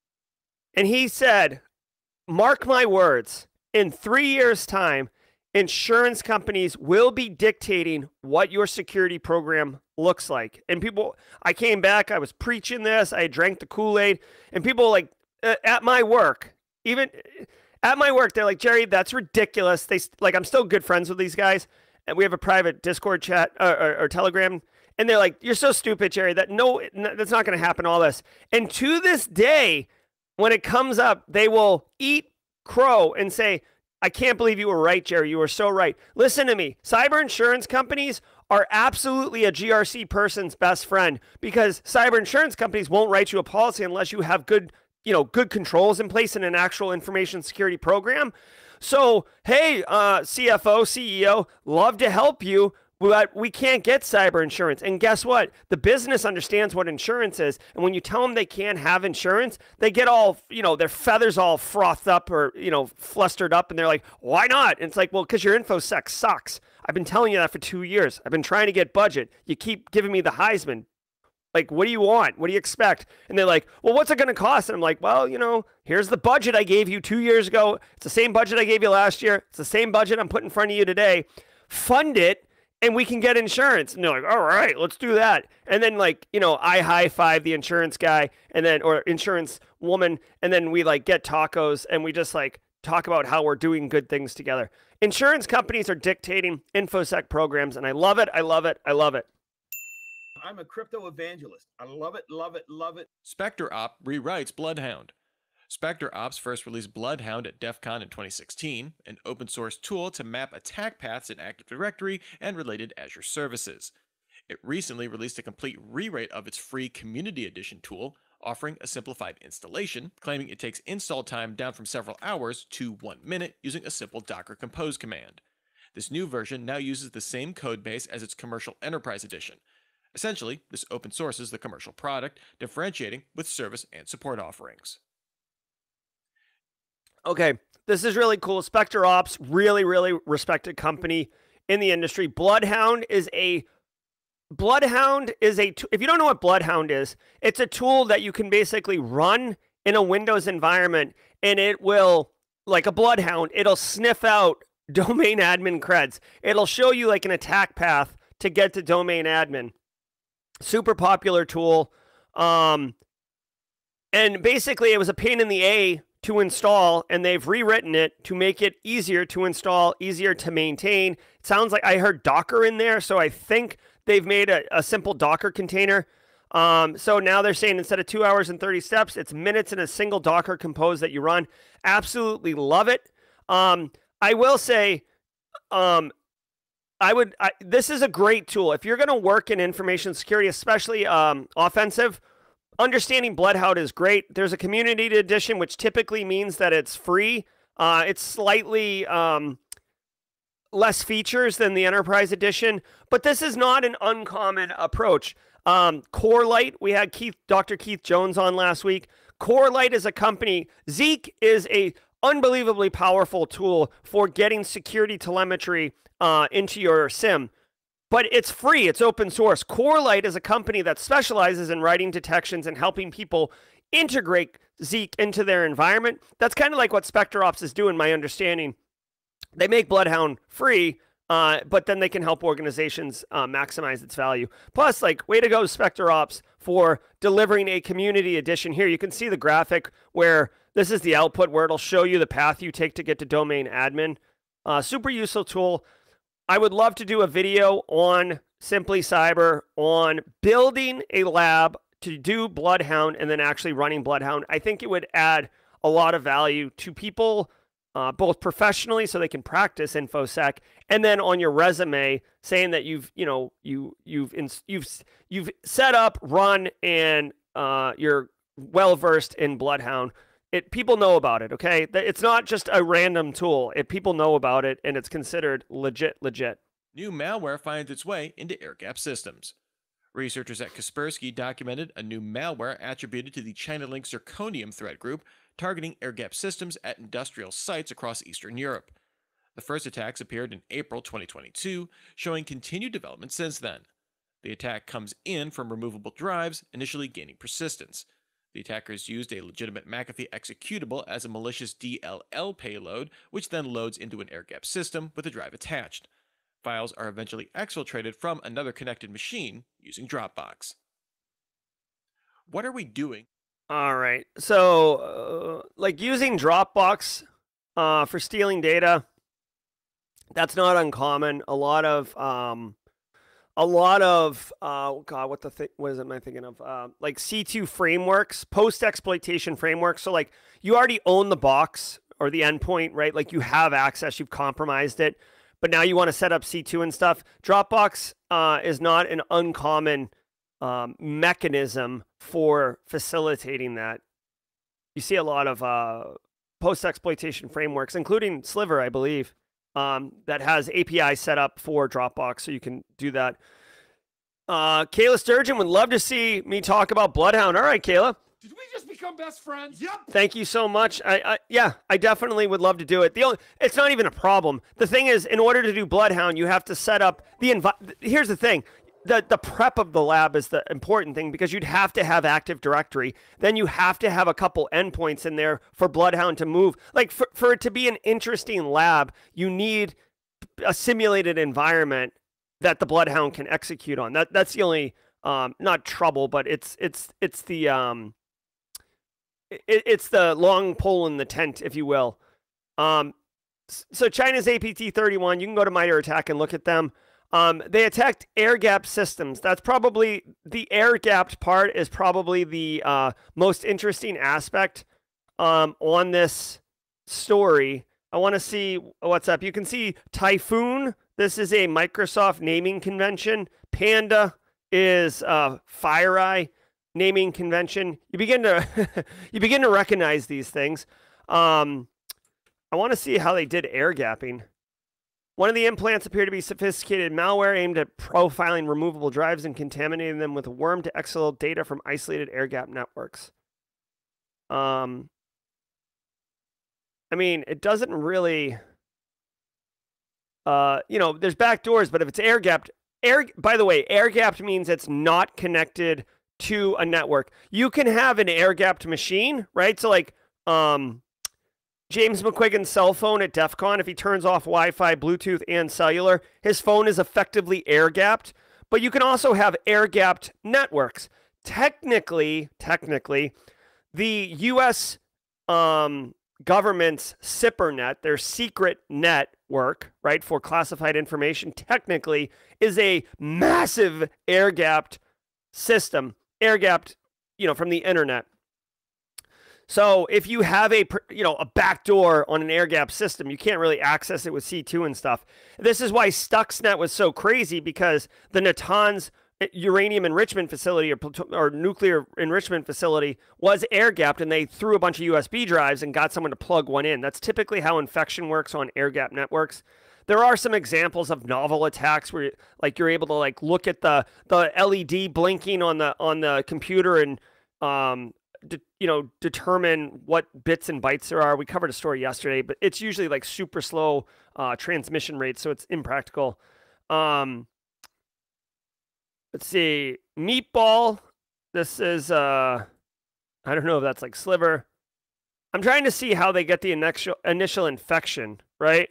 And he said, mark my words, in three years' time, insurance companies will be dictating what your security program looks like. And people, I came back, I was preaching this, I drank the Kool-Aid, and people like, uh, at my work, even at my work, they're like, Jerry, that's ridiculous. They like, I'm still good friends with these guys, and we have a private Discord chat or, or, or Telegram, and they're like, you're so stupid, Jerry, that no, that's not going to happen, all this. And to this day, when it comes up, they will eat crow and say, I can't believe you were right, Jerry. You were so right. Listen to me. Cyber insurance companies are absolutely a G R C person's best friend, because cyber insurance companies won't write you a policy unless you have good, you know, good controls in place in an actual information security program. So, hey, uh, C F O, C E O, love to help you, but we can't get cyber insurance. And guess what? The business understands what insurance is. And when you tell them they can't have insurance, they get all, you know, their feathers all frothed up or, you know, flustered up. And they're like, why not? And it's like, well, because your InfoSec sucks. I've been telling you that for two years. I've been trying to get budget. You keep giving me the Heisman. Like, what do you want? What do you expect? And they're like, well, what's it going to cost? And I'm like, well, you know, here's the budget I gave you two years ago. It's the same budget I gave you last year. It's the same budget I'm putting in front of you today. Fund it. And we can get insurance. And they're like, all right, let's do that. And then, like, you know, I high five the insurance guy and then, or insurance woman. And then we like get tacos and we just like talk about how we're doing good things together. Insurance companies are dictating InfoSec programs. And I love it. I love it. I love it. I'm a crypto evangelist. I love it, love it, love it. SpectreOp rewrites Bloodhound. SpectreOps first released Bloodhound at DEF CON in twenty sixteen, an open source tool to map attack paths in Active Directory and related Azure services. It recently released a complete rewrite of its free Community Edition tool, offering a simplified installation, claiming it takes install time down from several hours to one minute using a simple Docker Compose command. This new version now uses the same codebase as its commercial Enterprise Edition. Essentially, this open sources the commercial product, differentiating with service and support offerings. Okay, this is really cool. SpectreOps, really, really respected company in the industry. Bloodhound is a Bloodhound is a if you don't know what Bloodhound is, it's a tool that you can basically run in a Windows environment, and it will, like a Bloodhound, it'll sniff out domain admin creds. It'll show you like an attack path to get to domain admin. Super popular tool. Um, and basically, it was a pain in the A to install, and they've rewritten it to make it easier to install, easier to maintain. It sounds like I heard Docker in there, so I think they've made a, a simple Docker container. Um, so now they're saying instead of two hours and thirty steps, it's minutes in a single Docker compose that you run. Absolutely love it. Um, I will say, um, I would. I, this is a great tool if you're going to work in information security, especially um, offensive. Understanding Bloodhound is great. There's a community edition, which typically means that it's free. Uh, it's slightly um, less features than the Enterprise Edition, but this is not an uncommon approach. Um, Corelight, we had Keith, Doctor Keith Jones on last week. Corelight is a company. Zeek is a unbelievably powerful tool for getting security telemetry uh, into your SIM. But it's free. It's open source. Corelight is a company that specializes in writing detections and helping people integrate Zeek into their environment. That's kind of like what SpectreOps is doing, my understanding. They make Bloodhound free, uh, but then they can help organizations uh, maximize its value. Plus, like, way to go, SpectreOps, for delivering a community edition. Here, you can see the graphic where This is the output where it'll show you the path you take to get to domain admin. Uh, super useful tool. I would love to do a video on Simply Cyber on building a lab to do Bloodhound and then actually running Bloodhound. I think it would add a lot of value to people, uh, both professionally so they can practice InfoSec, and then on your resume saying that you've, you know, you you've you've you've set up, run, and uh, you're well versed in Bloodhound. It people know about it. Okay, it's not just a random tool. It people know about it, and it's considered legit, legit. New malware finds its way into air-gapped systems. Researchers at Kaspersky documented a new malware attributed to the China-linked Zirconium threat group targeting air-gapped systems at industrial sites across Eastern Europe. The first attacks appeared in April twenty twenty-two, showing continued development since then. The attack comes in from removable drives, initially gaining persistence. The attackers used a legitimate McAfee executable as a malicious D L L payload, which then loads into an air-gapped system with a drive attached. Files are eventually exfiltrated from another connected machine using Dropbox. What are we doing? All right. So, uh, like using Dropbox uh, for stealing data, that's not uncommon. A lot of, um, a lot of, uh, oh God, what the thing? What is it? Am I thinking of? Uh, like C two frameworks, post-exploitation frameworks. So, like you already own the box or the endpoint, right? Like you have access, you've compromised it. But now you want to set up C two and stuff. Dropbox uh, is not an uncommon um, mechanism for facilitating that. You see a lot of uh, post-exploitation frameworks, including Sliver, I believe, um, that has A P I set up for Dropbox, so you can do that. Uh, Kayla Sturgeon would love to see me talk about Bloodhound. All right, Kayla. Did we just become best friends? Yep. Thank you so much. I, I yeah, I definitely would love to do it. The only, it's not even a problem. The thing is, in order to do Bloodhound, you have to set up the envi- Here's the thing. The, the prep of the lab is the important thing because you'd have to have Active Directory. Then you have to have a couple endpoints in there for Bloodhound to move. Like for, for it to be an interesting lab, you need a simulated environment that the Bloodhound can execute on. That that's the only um, not trouble, but it's it's it's the um, it, it's the long pole in the tent, if you will. Um, so China's A P T thirty-one, you can go to MITRE ATT&CK and look at them. Um, they attacked air-gapped systems. That's probably, the air-gapped part is probably the uh, most interesting aspect um, on this story. I want to see what's up. You can see Typhoon. This is a Microsoft naming convention. Panda is uh, FireEye naming convention. You begin to you begin to recognize these things. Um, I want to see how they did air-gapping. One of the implants appear to be sophisticated malware aimed at profiling removable drives and contaminating them with worm to exfil data from isolated air-gapped networks. Um, I mean, it doesn't really, uh, you know, there's backdoors, but if it's air-gapped, air, by the way, air-gapped means it's not connected to a network. You can have an air-gapped machine, right? So like, um, James McQuiggan's cell phone at DEF CON, if he turns off Wi-Fi, Bluetooth, and cellular, his phone is effectively air-gapped. But you can also have air-gapped networks. Technically, technically, the U S um, government's SIPRNet, their secret network, right, for classified information, technically is a massive air-gapped system, air-gapped, you know, from the internet. So if you have a, you know, a backdoor on an air-gapped system, you can't really access it with C two and stuff. This is why Stuxnet was so crazy, because the Natanz uranium enrichment facility or, or nuclear enrichment facility was air-gapped, and they threw a bunch of U S B drives and got someone to plug one in. That's typically how infection works on air-gapped networks. There are some examples of novel attacks where, like, you're able to like look at the the L E D blinking on the on the computer and um. De, you know, determine what bits and bytes there are. We covered a story yesterday, but it's usually like super slow uh, transmission rates, so it's impractical. Um, let's see, Meatball. This is, uh, I don't know if that's like Sliver. I'm trying to see how they get the initial initial infection, right?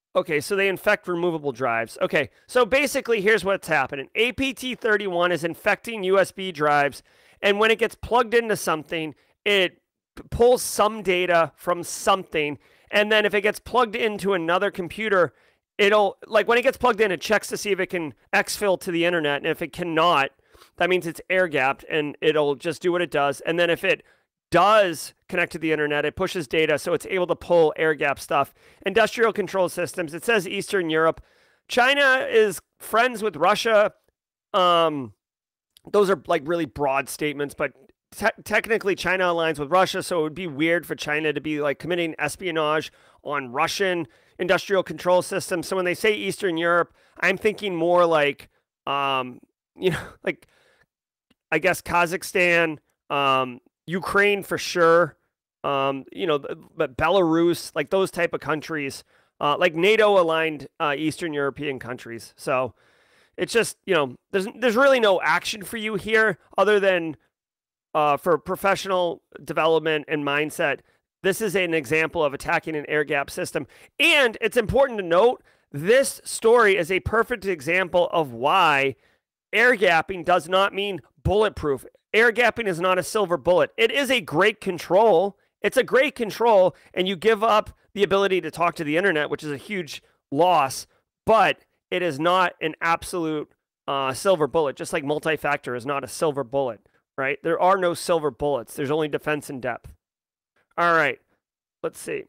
Okay, so they infect removable drives. Okay, so basically here's what's happening. A P T thirty-one is infecting U S B drives, and when it gets plugged into something, it p- pulls some data from something, and then if it gets plugged into another computer, it'll, like when it gets plugged in, it checks to see if it can exfil to the internet, and if it cannot, that means it's air-gapped, and it'll just do what it does, and then if it does connect to the internet, it pushes data, so it's able to pull air-gap stuff. Industrial control systems, it says Eastern Europe. China is friends with Russia. Um, those are like really broad statements, but te- technically China aligns with Russia, so it would be weird for China to be like committing espionage on Russian industrial control systems. So when they say Eastern Europe, I'm thinking more like, um, you know, like, I guess Kazakhstan, um, Ukraine for sure, um, you know, but Belarus, like those type of countries, uh, like NATO-aligned uh, Eastern European countries. So it's just, you know, there's there's really no action for you here other than uh, for professional development and mindset. This is an example of attacking an air-gap system. And it's important to note, this story is a perfect example of why air-gapping does not mean bulletproof. Air-gapping is not a silver bullet. It is a great control. It's a great control, and you give up the ability to talk to the internet, which is a huge loss, but it is not an absolute uh, silver bullet, just like multi-factor is not a silver bullet, right? There are no silver bullets. There's only defense in depth. All right, let's see.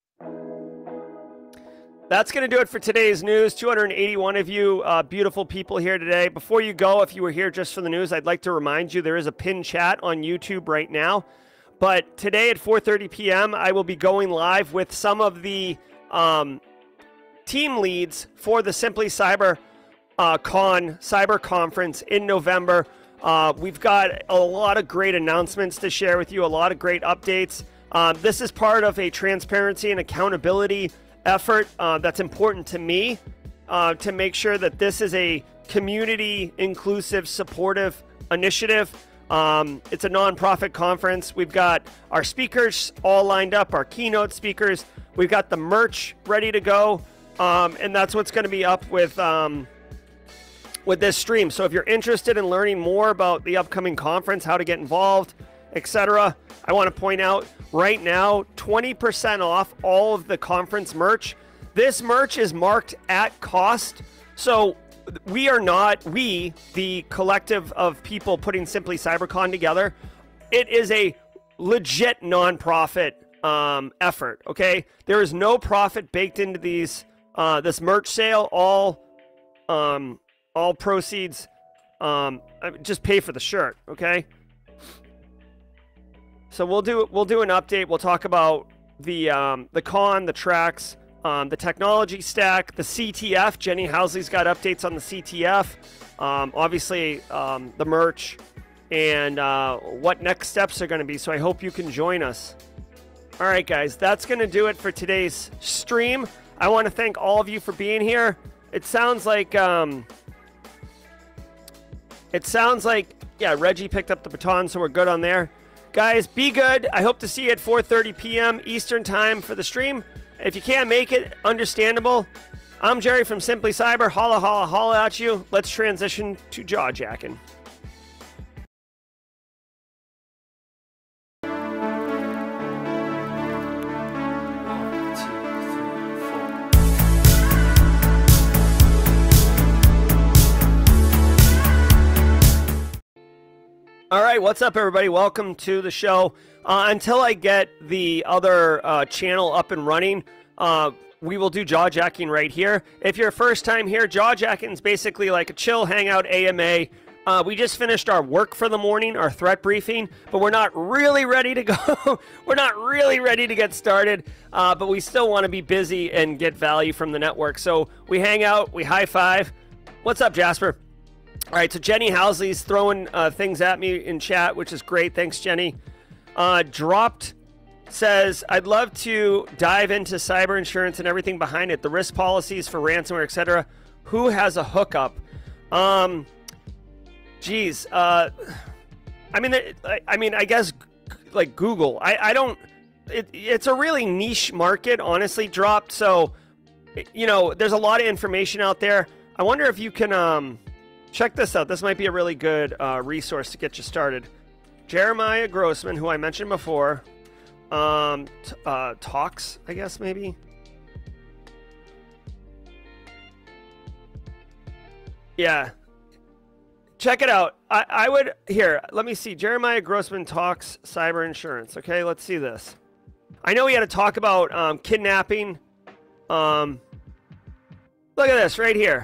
That's going to do it for today's news. two hundred eighty-one of you uh, beautiful people here today. Before you go, if you were here just for the news, I'd like to remind you there is a pinned chat on YouTube right now. But today at four thirty p m, I will be going live with some of the um, team leads for the Simply Cyber uh, Con Cyber Conference in November. Uh, we've got a lot of great announcements to share with you, a lot of great updates. Um, this is part of a transparency and accountability effort uh, that's important to me uh, to make sure that this is a community inclusive supportive initiative. Um, it's a nonprofit conference. We've got our speakers all lined up, our keynote speakers. We've got the merch ready to go, um, and that's what's going to be up with um, with this stream. So if you're interested in learning more about the upcoming conference, how to get involved, et cetera, I want to point out right now, twenty percent off all of the conference merch. This merch is marked at cost. So we are not, we, the collective of people putting Simply CyberCon together, it is a legit nonprofit um, effort, okay? There is no profit baked into these, uh, this merch sale. All, um, all proceeds um, just pay for the shirt, okay? So we'll do we'll do an update. We'll talk about the um, the con, the tracks, um, the technology stack, the C T F. Jenny Housley's got updates on the C T F. Um, obviously, um, the merch and uh, what next steps are going to be. So I hope you can join us. All right, guys, that's going to do it for today's stream. I want to thank all of you for being here. It sounds like um, it sounds like yeah, Reggie picked up the baton, so we're good on there. Guys, be good. I hope to see you at four thirty p m Eastern time for the stream. If you can't make it, understandable. I'm Jerry from Simply Cyber. Holla, holla, holla at you. Let's transition to jaw jacking. All right, what's up, everybody? Welcome to the show. Uh, until I get the other uh, channel up and running, uh, we will do jaw jacking right here. If you're first time here, jaw jacking is basically like a chill hangout A M A. Uh, we just finished our work for the morning, our threat briefing, but we're not really ready to go. We're not really ready to get started, uh, but we still want to be busy and get value from the network. So we hang out, we high five. What's up, Jasper? All right, so Jenny Housley's throwing uh, things at me in chat, which is great. Thanks, Jenny. Uh, dropped says, I'd love to dive into cyber insurance and everything behind it, the risk policies for ransomware, et cetera. Who has a hookup? Um, geez, uh, I mean, I mean, I guess like Google. I, I don't. It, it's a really niche market, honestly. Dropped. So you know, there's a lot of information out there. I wonder if you can um, check this out. This might be a really good uh, resource to get you started. Jeremiah Grossman, who I mentioned before, um, t- uh, talks, I guess, maybe. Yeah. Check it out. I, I would, here, let me see. Jeremiah Grossman talks cyber insurance. Okay, let's see this. I know he had to talk about um, kidnapping. Um, look at this right here.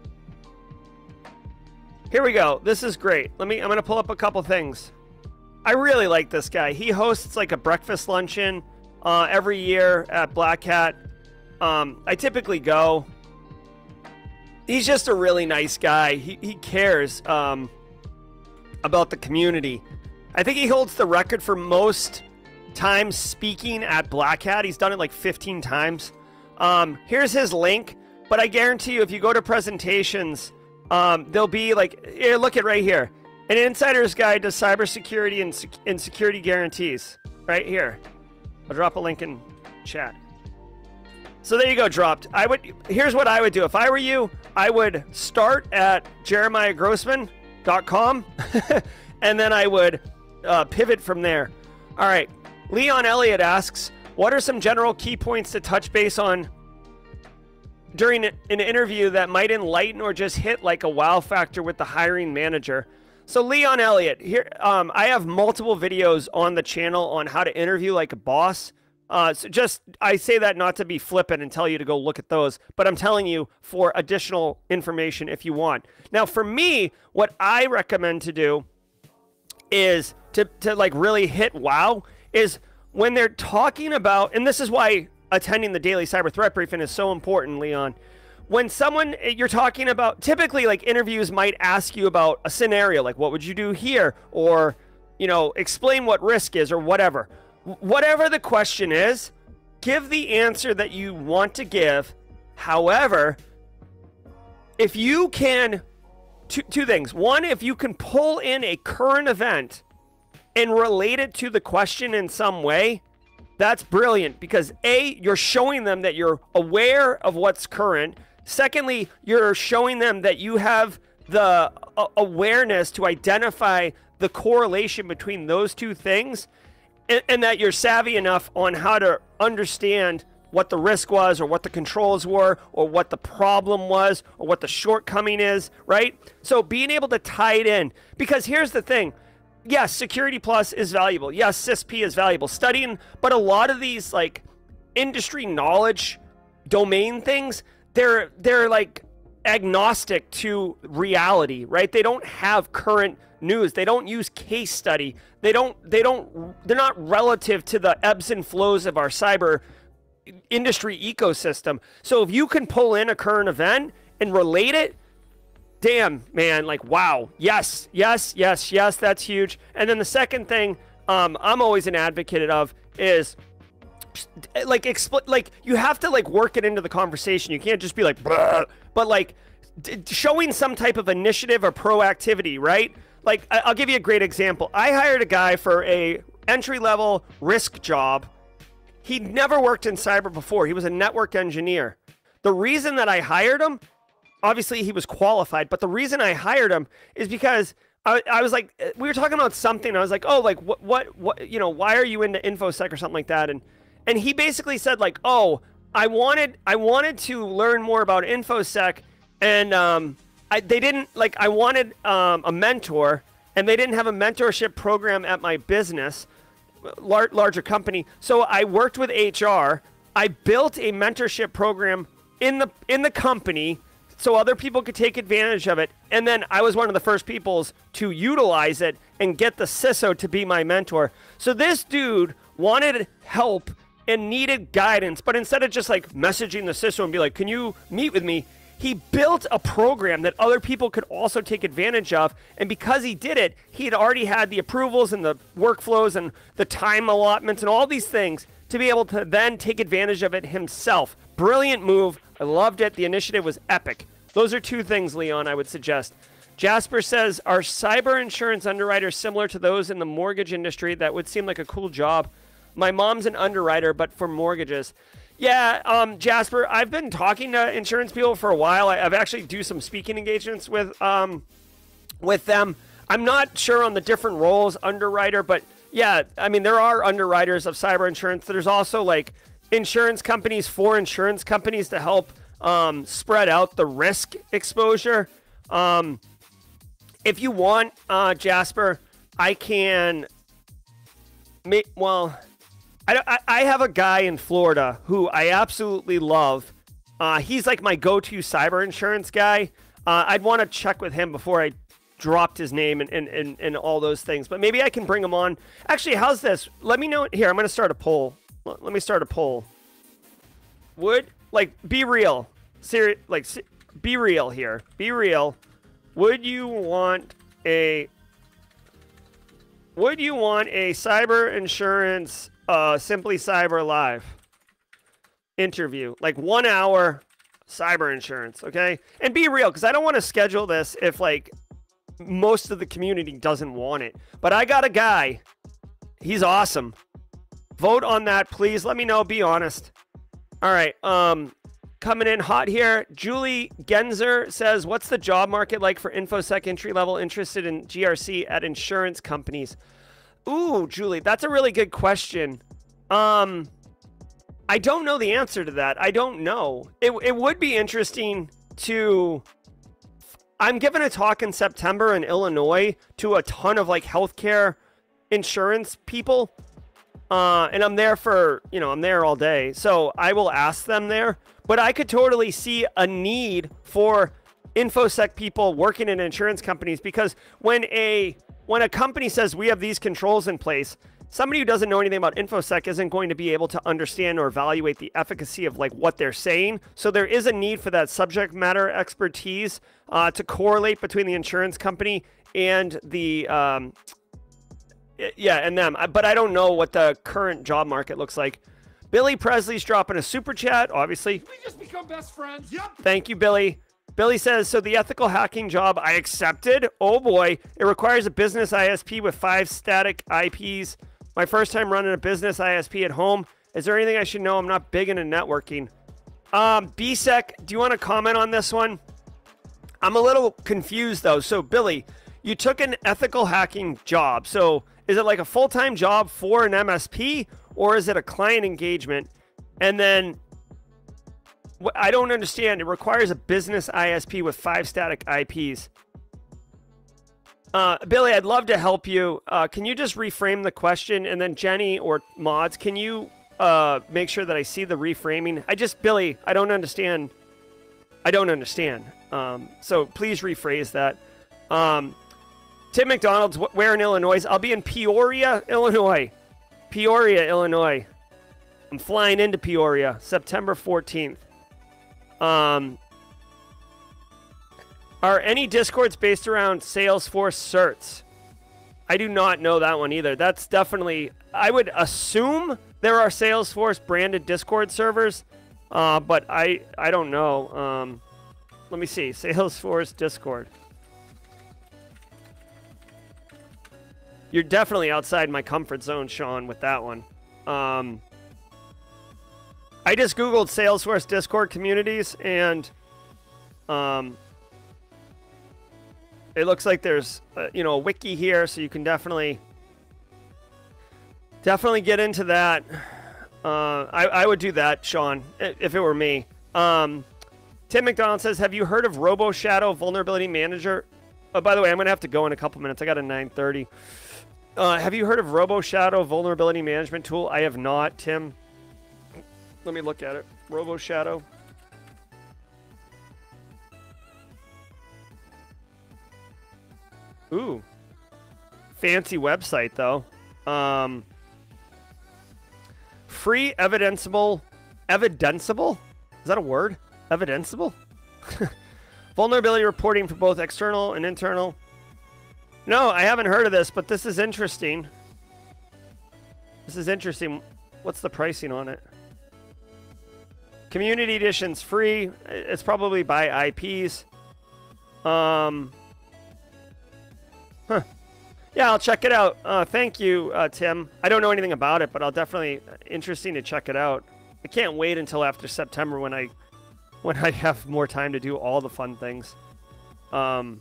Here we go. This is great. Let me, I'm going to pull up a couple things. I really like this guy. He hosts like a breakfast luncheon uh, every year at Black Hat. Um, I typically go. He's just a really nice guy. He, he cares um, about the community. I think he holds the record for most times speaking at Black Hat. He's done it like fifteen times. Um, here's his link, but I guarantee you if you go to presentations, um, there'll be like, here, look at right here. An insider's guide to cybersecurity and, sec- and security guarantees. Right here. I'll drop a link in chat. So there you go, dropped. I would. Here's what I would do. If I were you, I would start at jeremiah grossman dot com, and then I would uh, pivot from there. All right. Leon Elliott asks, what are some general key points to touch base on during an interview that might enlighten or just hit like a wow factor with the hiring manager? So Leon Elliott, here, um, I have multiple videos on the channel on how to interview like a boss. Uh, so just, I say that not to be flippant and tell you to go look at those, but I'm telling you for additional information if you want. Now, for me, what I recommend to do is to, to like really hit wow is when they're talking about, and this is why attending the daily cyber threat briefing is so important, Leon. When someone you're talking about, typically like interviews might ask you about a scenario, like what would you do here? Or, you know, explain what risk is or whatever. Whatever the question is, give the answer that you want to give. However, if you can, two, two things. One, if you can pull in a current event and relate it to the question in some way, that's brilliant because A, you're showing them that you're aware of what's current. Secondly, you're showing them that you have the uh, awareness to identify the correlation between those two things. And, and that you're savvy enough on how to understand what the risk was or what the controls were or what the problem was or what the shortcoming is, right? So being able to tie it in. Because here's the thing. Yes, Security Plus is valuable. Yes, C I S P is valuable. Studying, but a lot of these like industry knowledge domain things, they're they're like agnostic to reality, right? They don't have current news. They don't use case study. They don't, they don't, they're not relative to the ebbs and flows of our cyber industry ecosystem. So if you can pull in a current event and relate it, damn, man, like, wow. Yes, yes, yes, yes, that's huge. And then the second thing um, I'm always an advocate of is like, expl- like you have to like work it into the conversation. You can't just be like, "Bruh," but like d- showing some type of initiative or proactivity, right? Like, I'll give you a great example. I hired a guy for a entry-level risk job. He'd never worked in cyber before. He was a network engineer. The reason that I hired him, obviously he was qualified, but the reason I hired him is because I, I was like, we were talking about something. I was like, oh, like, what, what, what, you know, why are you into InfoSec or something like that? And, and he basically said like, oh, I wanted, I wanted to learn more about InfoSec and, um, I, they didn't, like, I wanted um, a mentor, and they didn't have a mentorship program at my business, lar- larger company. So I worked with H R. I built a mentorship program in the in the company so other people could take advantage of it. And then I was one of the first peoples to utilize it and get the C I S O to be my mentor. So this dude wanted help and needed guidance, but instead of just, like, messaging the C I S O and be like, can you meet with me? He built a program that other people could also take advantage of, and because he did it, he had already had the approvals and the workflows and the time allotments and all these things to be able to then take advantage of it himself. Brilliant move. I loved it. The initiative was epic. Those are two things, Leon, I would suggest. Jasper says, are cyber insurance underwriters similar to those in the mortgage industry? That would seem like a cool job. My mom's an underwriter, but for mortgages. Yeah, um, Jasper, I've been talking to insurance people for a while. I, I've actually do some speaking engagements with um, with them. I'm not sure on the different roles, underwriter, but yeah, I mean, there are underwriters of cyber insurance. There's also like insurance companies for insurance companies to help um, spread out the risk exposure. Um, if you want, uh, Jasper, I can make, well... I, I have a guy in Florida who I absolutely love. Uh, he's like my go-to cyber insurance guy. Uh, I'd want to check with him before I dropped his name and, and, and, and all those things. But maybe I can bring him on. Actually, how's this? Let me know. Here, I'm going to start a poll. Let me start a poll. Would, like, be real. Seri- like, be real here. Be real. Would you want a... Would you want a cyber insurance... Uh, Simply Cyber Live interview, like one hour cyber insurance, okay? And be real, because I don't want to schedule this if like most of the community doesn't want it. But I got a guy. He's awesome. Vote on that, please. Let me know. Be honest. All right. Um, coming in hot here. Julie Genzer says, "What's the job market like for InfoSec entry level interested in G R C at insurance companies?" Ooh, Julie, that's a really good question. Um, I don't know the answer to that. I don't know. It, it would be interesting to... I'm giving a talk in September in Illinois to a ton of like healthcare insurance people. Uh, and I'm there for, you know, I'm there all day. So I will ask them there. But I could totally see a need for InfoSec people working in insurance companies, because when a... When a company says we have these controls in place, somebody who doesn't know anything about InfoSec isn't going to be able to understand or evaluate the efficacy of like what they're saying. So there is a need for that subject matter expertise uh, to correlate between the insurance company and the, um, yeah, and them. But I don't know what the current job market looks like. Billy Presley's dropping a super chat, obviously. We just become best friends. Yep. Thank you, Billy. Billy says, so the ethical hacking job I accepted, oh boy, it requires a business I S P with five static I Ps. My first time running a business I S P at home. Is there anything I should know? I'm not big into networking. Um, B S E C, do you want to comment on this one? I'm a little confused though. So Billy, you took an ethical hacking job. So is it like a full-time job for an M S P, or is it a client engagement? And then I don't understand. It requires a business I S P with five static I Ps. Uh, Billy, I'd love to help you. Uh, can you just reframe the question? And then Jenny or Mods, can you uh, make sure that I see the reframing? I just, Billy, I don't understand. I don't understand. Um, so please rephrase that. Um, Tim McDonald's, where in Illinois? I'll be in Peoria, Illinois. Peoria, Illinois. I'm flying into Peoria, September fourteenth. Um, are any Discords based around Salesforce certs? I do not know that one either. That's definitely, I would assume there are Salesforce branded Discord servers, uh, but I, I don't know. Um, let me see. Salesforce Discord. You're definitely outside my comfort zone, Sean, with that one. Um... I just Googled Salesforce Discord communities, and um, it looks like there's, uh, you know, a wiki here, so you can definitely, definitely get into that. Uh, I, I would do that, Sean, if it were me. Um, Tim McDonald says, have you heard of Robo Shadow Vulnerability Manager? Oh, by the way, I'm going to have to go in a couple minutes. I got a nine thirty. Uh, have you heard of Robo Shadow Vulnerability Management Tool? I have not, Tim. Let me look at it. Robo Shadow. Ooh. Fancy website, though. Um, free evidenceable. Evidenceable? Is that a word? Evidenceable? Vulnerability reporting for both external and internal. No, I haven't heard of this, but this is interesting. This is interesting. What's the pricing on it? Community edition's free. It's probably by I Ps. Um, huh. Yeah, I'll check it out. Uh, thank you, uh, Tim. I don't know anything about it, but I'll definitely interesting to check it out. I can't wait until after September when I when I have more time to do all the fun things. Um,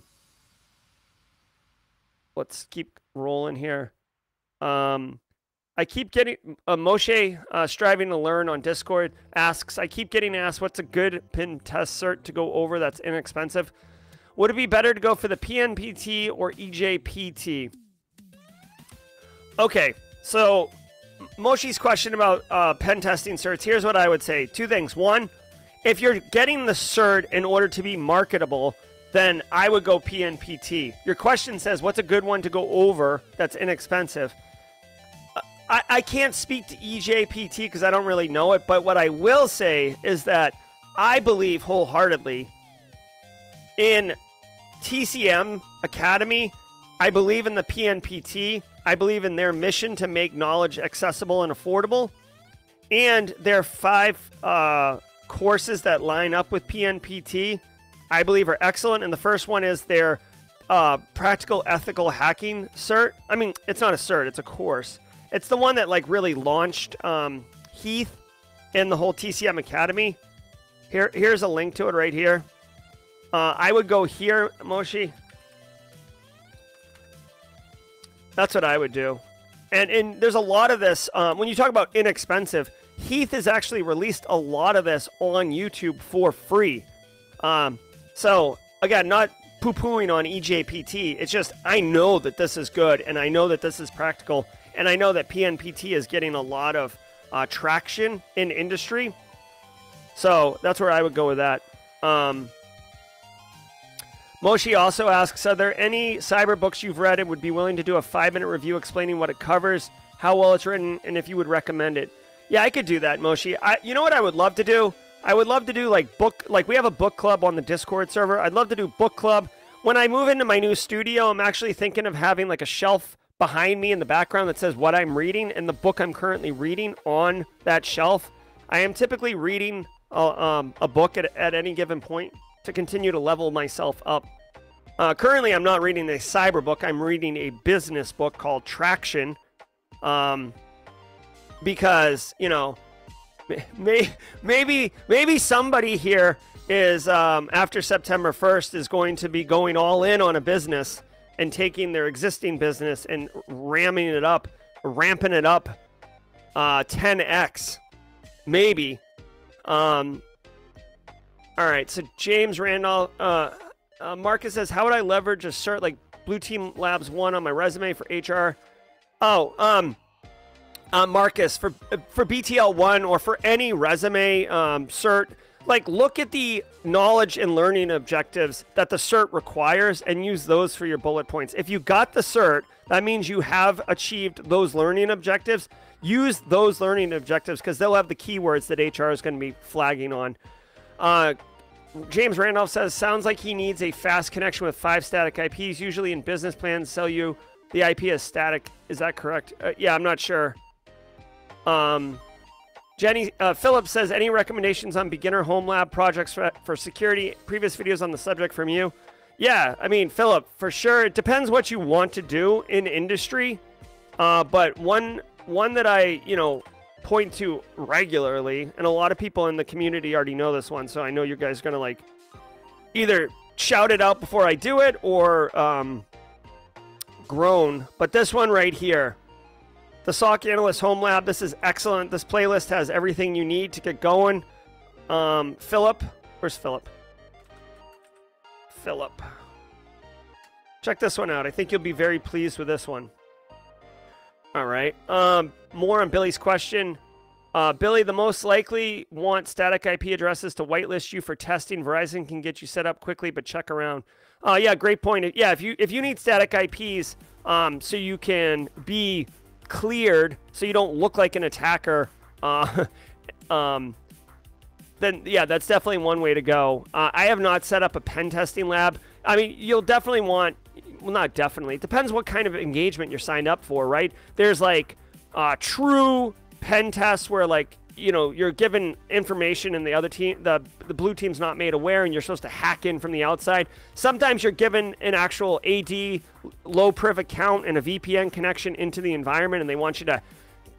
let's keep rolling here. Um, I keep getting uh, Moshe uh, striving to learn on Discord asks. I keep getting asked what's a good pen test cert to go over that's inexpensive. Would it be better to go for the P N P T or E J P T? Okay, so Moshe's question about uh, pen testing certs. Here's what I would say: two things. One, if you're getting the cert in order to be marketable, then I would go P N P T. Your question says, what's a good one to go over that's inexpensive? I, I can't speak to E J P T because I don't really know it, but what I will say is that I believe wholeheartedly in T C M Academy. I believe in the P N P T. I believe in their mission to make knowledge accessible and affordable. And their five uh, courses that line up with P N P T, I believe are excellent. And the first one is their uh, Practical Ethical Hacking cert. I mean, it's not a cert, it's a course. It's the one that like really launched um, Heath and the whole T C M Academy. Here, here's a link to it right here. Uh, I would go here, Moshe. That's what I would do. And, and there's a lot of this. Um, when you talk about inexpensive, Heath has actually released a lot of this on YouTube for free. Um, so, again, not poo-pooing on E J P T. It's just I know that this is good, and I know that this is practical, and I know that P N P T is getting a lot of uh, traction in industry. So that's where I would go with that. Um, Moshe also asks, are there any cyber books you've read and would be willing to do a five-minute review explaining what it covers, how well it's written, and if you would recommend it? Yeah, I could do that, Moshe. I, you know what I would love to do? I would love to do like book, like we have a book club on the Discord server. I'd love to do book club. When I move into my new studio, I'm actually thinking of having like a shelf behind me in the background that says what I'm reading and the book I'm currently reading on that shelf. I am typically reading a, um, a book at, at any given point to continue to level myself up. Uh, currently, I'm not reading a cyber book. I'm reading a business book called Traction. Um, because, you know, may, maybe maybe somebody here is, um, after September first, is going to be going all in on a business and taking their existing business and ramming it up, ramping it up uh, ten X. Maybe. Um, all right, so James Randolph... Uh, Uh, Marcus says, how would I leverage a cert like Blue Team Labs one on my resume for H R? Oh, um, uh, Marcus, for for B T L one or for any resume um, cert, like look at the knowledge and learning objectives that the cert requires and use those for your bullet points. If you got the cert, that means you have achieved those learning objectives. Use those learning objectives because they'll have the keywords that H R is going to be flagging on. Uh, James Randolph says, sounds like he needs a fast connection with five static I Ps. Usually in business plans, sell you the I P as static. Is that correct? Uh, yeah, I'm not sure. Um, Jenny uh, Phillips says, any recommendations on beginner home lab projects for, for security? Previous videos on the subject from you? Yeah, I mean, Philip, for sure. It depends what you want to do in industry. Uh, but one one that I, you know, point to regularly, and a lot of people in the community already know this one, so I know you guys are going to like either shout it out before I do it or um, groan. But this one right here, the S O C Analyst Home Lab, this is excellent. This playlist has everything you need to get going. Um, Philip, where's Philip? Philip. Check this one out. I think you'll be very pleased with this one. All right. Um, more on Billy's question. Uh, Billy, the most likely want static I P addresses to whitelist you for testing. Verizon can get you set up quickly, but check around. Uh, yeah, great point. Yeah, if you if you need static I Ps um, so you can be cleared, so you don't look like an attacker, uh, um, then yeah, that's definitely one way to go. Uh, I have not set up a pen testing lab. I mean, you'll definitely want. Well, not definitely. It depends what kind of engagement you're signed up for, right? There's like uh, true pen tests where like, you know, you're given information and the other team, the, the blue team's not made aware and you're supposed to hack in from the outside. Sometimes you're given an actual A D low priv account and a V P N connection into the environment and they want you to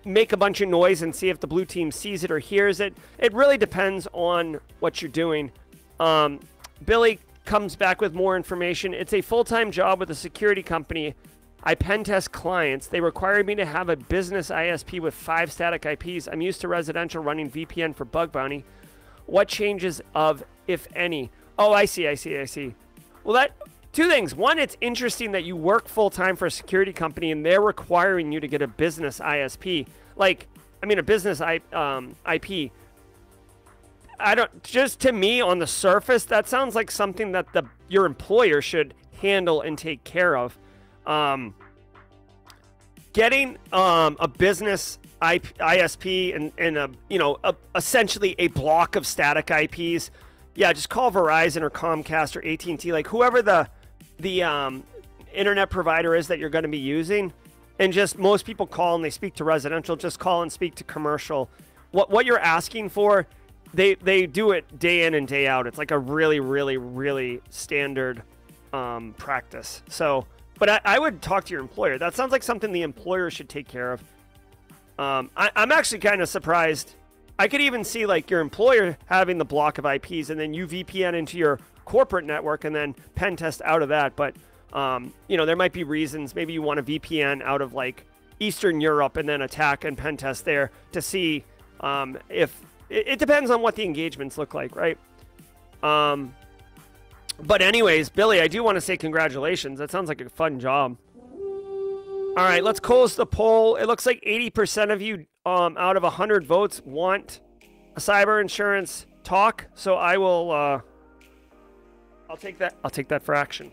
make a bunch of noise and see if the blue team sees it or hears it. It really depends on what you're doing. Um, Billy comes back with more information. It's a full-time job with a security company. I pen test clients. They require me to have a business I S P with five static I Ps. I'm used to residential running V P N for bug bounty. What changes of, if any? Oh, I see, I see, I see. Well, that two things. One, it's interesting that you work full-time for a security company and they're requiring you to get a business I S P. Like, I mean, a business I, um, I P. I don't, just to me on the surface, that sounds like something that the your employer should handle and take care of. Um, getting um, a business I S P and, and a, you know, a, essentially a block of static I Ps. Yeah, just call Verizon or Comcast or A T and T, like whoever the the um, internet provider is that you're going to be using. And just most people call and they speak to residential. Just call and speak to commercial. What what you're asking for, they they do it day in and day out. It's like a really, really, really standard um, practice. So, but I, I would talk to your employer. That sounds like something the employer should take care of. Um, I, I'm actually kind of surprised. I could even see like your employer having the block of I Ps and then you V P N into your corporate network and then pen test out of that. But, um, you know, there might be reasons. Maybe you want a V P N out of like Eastern Europe and then attack and pen test there to see um, if it, it depends on what the engagements look like, right? Um, but anyways, Billy, I do want to say congratulations. That sounds like a fun job. All right, let's close the poll. It looks like eighty percent of you um, out of one hundred votes want a cyber insurance talk. So I will, uh, I'll take that. I'll take that for action.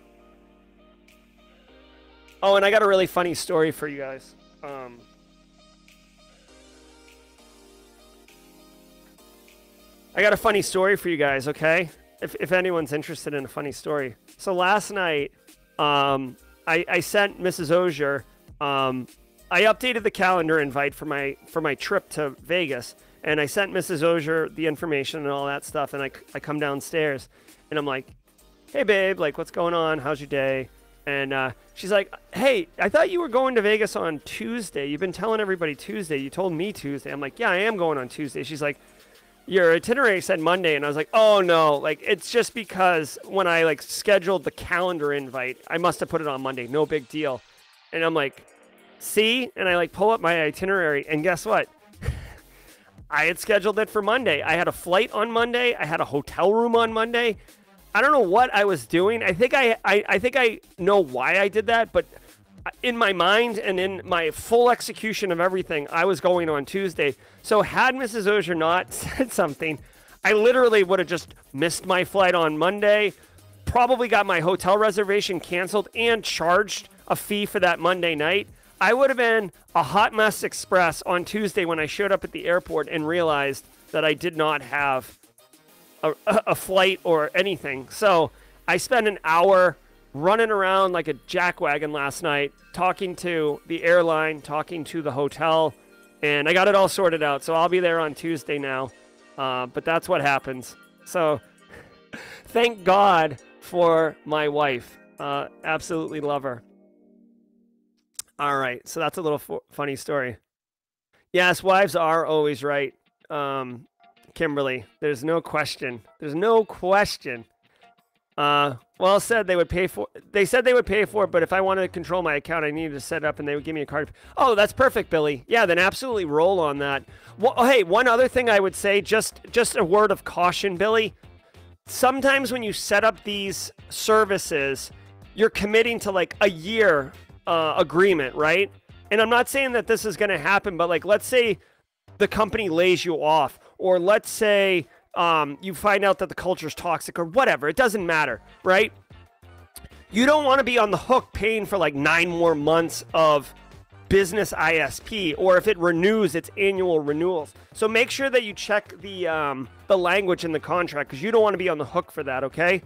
Oh, and I got a really funny story for you guys. Um, I got a funny story for you guys, okay? If, if anyone's interested in a funny story. So last night, um, I, I sent Missus Auger... Um, I updated the calendar invite for my for my trip to Vegas, and I sent Missus Auger the information and all that stuff, and I, I come downstairs, and I'm like, hey, babe, like, what's going on? How's your day? And uh, she's like, hey, I thought you were going to Vegas on Tuesday. You've been telling everybody Tuesday. You told me Tuesday. I'm like, yeah, I am going on Tuesday. She's like, your itinerary said Monday, and I was like, oh, no, like, it's just because when I, like, scheduled the calendar invite, I must have put it on Monday. No big deal. And I'm like, see? And I like pull up my itinerary, and guess what? I had scheduled it for Monday. I had a flight on Monday. I had a hotel room on Monday. I don't know what I was doing. I think I, I, I think I know why I did that, but in my mind and in my full execution of everything, I was going on Tuesday. So had Missus Auger not said something, I literally would have just missed my flight on Monday, probably got my hotel reservation canceled and charged a fee for that Monday night. I would have been a hot mess express on Tuesday when I showed up at the airport and realized that I did not have a, a flight or anything. So I spent an hour running around like a jackwagon last night, talking to the airline, talking to the hotel, and I got it all sorted out. So I'll be there on Tuesday now. Uh, but that's what happens. So thank God for my wife. Uh, absolutely love her. All right, so that's a little f- funny story. Yes, wives are always right, um, Kimberly. There's no question. There's no question. Uh, well said. They would pay for. They said they would pay for it, but if I wanted to control my account, I needed to set it up, and they would give me a card. Oh, that's perfect, Billy. Yeah, then absolutely roll on that. Well, oh, hey, one other thing I would say, just just a word of caution, Billy. Sometimes when you set up these services, you're committing to like a year. Uh, agreement, right? And I'm not saying that this is going to happen, but like, let's say the company lays you off, or let's say um, you find out that the culture is toxic or whatever. It doesn't matter, right? You don't want to be on the hook paying for like nine more months of business I S P, or if it renews, its annual renewals. So make sure that you check the um, the language in the contract, because you don't want to be on the hook for that, okay?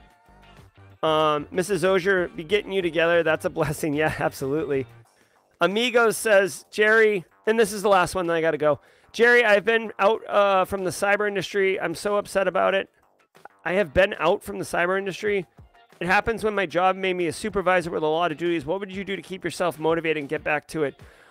Um, Missus Auger, be getting you together. That's a blessing. Yeah, absolutely. Amigos says, Jerry, and this is the last one that I got to go. Jerry, I've been out uh, from the cyber industry. I'm so upset about it. I have been out from the cyber industry. It happens when my job made me a supervisor with a lot of duties. What would you do to keep yourself motivated and get back to it?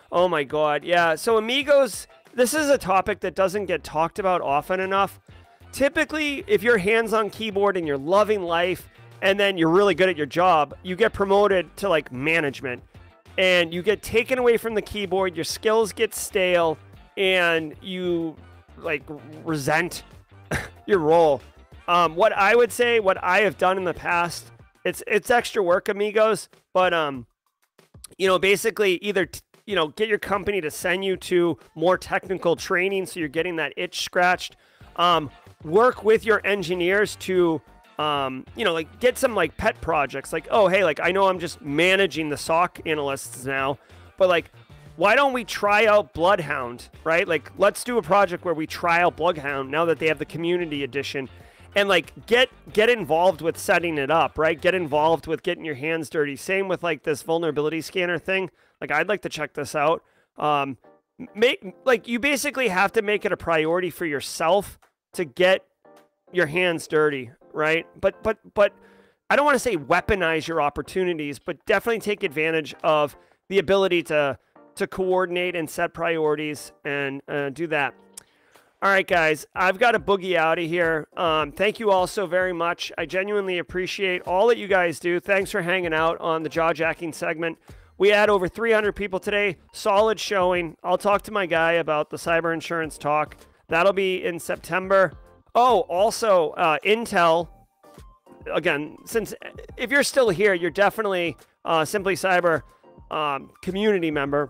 Oh my God. Yeah. So amigos, this is a topic that doesn't get talked about often enough. Typically, if you're hands-on keyboard and you're loving life and then you're really good at your job, you get promoted to like management and you get taken away from the keyboard, your skills get stale, and you like resent your role. Um, what I would say, what I have done in the past, it's it's extra work, amigos, but um, you know, basically either t- you know, get your company to send you to more technical training so you're getting that itch scratched. Um, work with your engineers to um, you know, like get some like pet projects. Like, oh, hey, like I know I'm just managing the S O C analysts now, but like, why don't we try out Bloodhound, right? Like, let's do a project where we try out Bloodhound now that they have the community edition, and like get get involved with setting it up, right? Get involved with getting your hands dirty. Same with like this vulnerability scanner thing. Like, I'd like to check this out. Um, make like you basically have to make it a priority for yourself to get your hands dirty, right? But but but I don't want to say weaponize your opportunities, but definitely take advantage of the ability to to coordinate and set priorities and uh, do that. All right, guys, I've got to boogie out of here. Um, thank you all so very much. I genuinely appreciate all that you guys do. Thanks for hanging out on the jaw-jacking segment. We had over three hundred people today. Solid showing. I'll talk to my guy about the cyber insurance talk. That'll be in September. Oh, also, uh, Intel. Again, since if you're still here, you're definitely uh, Simply Cyber um, community member.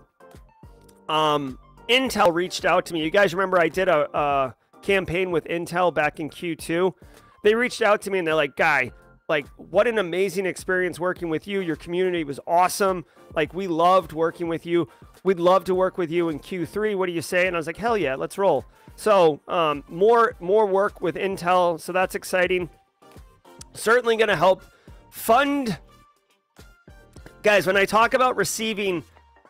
Um, Intel reached out to me. You guys remember I did a, a campaign with Intel back in Q two. They reached out to me and they're like, Guy, like, what an amazing experience working with you. Your community was awesome. Like, we loved working with you. We'd love to work with you in Q three. What do you say? And I was like, hell yeah, let's roll. So um, more, more work with Intel. So that's exciting. Certainly going to help fund. Guys, when I talk about receiving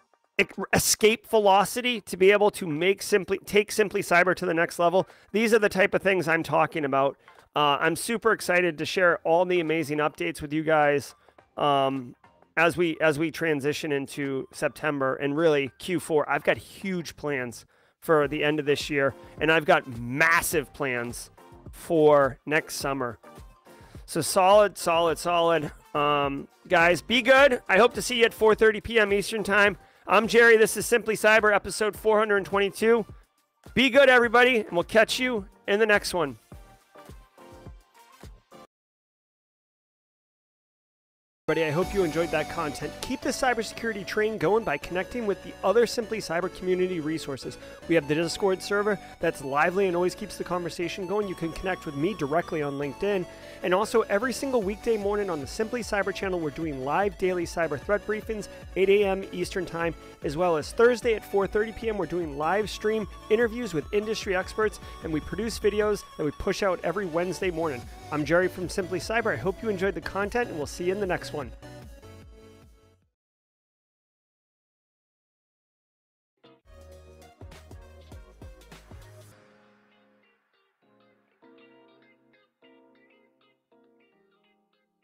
escape velocity to be able to make simply take Simply Cyber to the next level, these are the type of things I'm talking about. Uh, I'm super excited to share all the amazing updates with you guys um, as we as we transition into September and really Q four. I've got huge plans for the end of this year, and I've got massive plans for next summer. So solid, solid, solid. Um, guys, be good. I hope to see you at four thirty p.m. Eastern Time. I'm Jerry. This is Simply Cyber, episode four hundred twenty-two. Be good, everybody, and we'll catch you in the next one. Everybody, I hope you enjoyed that content. Keep the cybersecurity train going by connecting with the other Simply Cyber community resources. We have the Discord server that's lively and always keeps the conversation going. You can connect with me directly on LinkedIn. And also, every single weekday morning on the Simply Cyber channel, we're doing live daily cyber threat briefings, eight a.m. Eastern Time, as well as Thursday at four thirty p.m. We're doing live stream interviews with industry experts, and we produce videos that we push out every Wednesday morning. I'm Jerry from Simply Cyber. I hope you enjoyed the content, and we'll see you in the next one.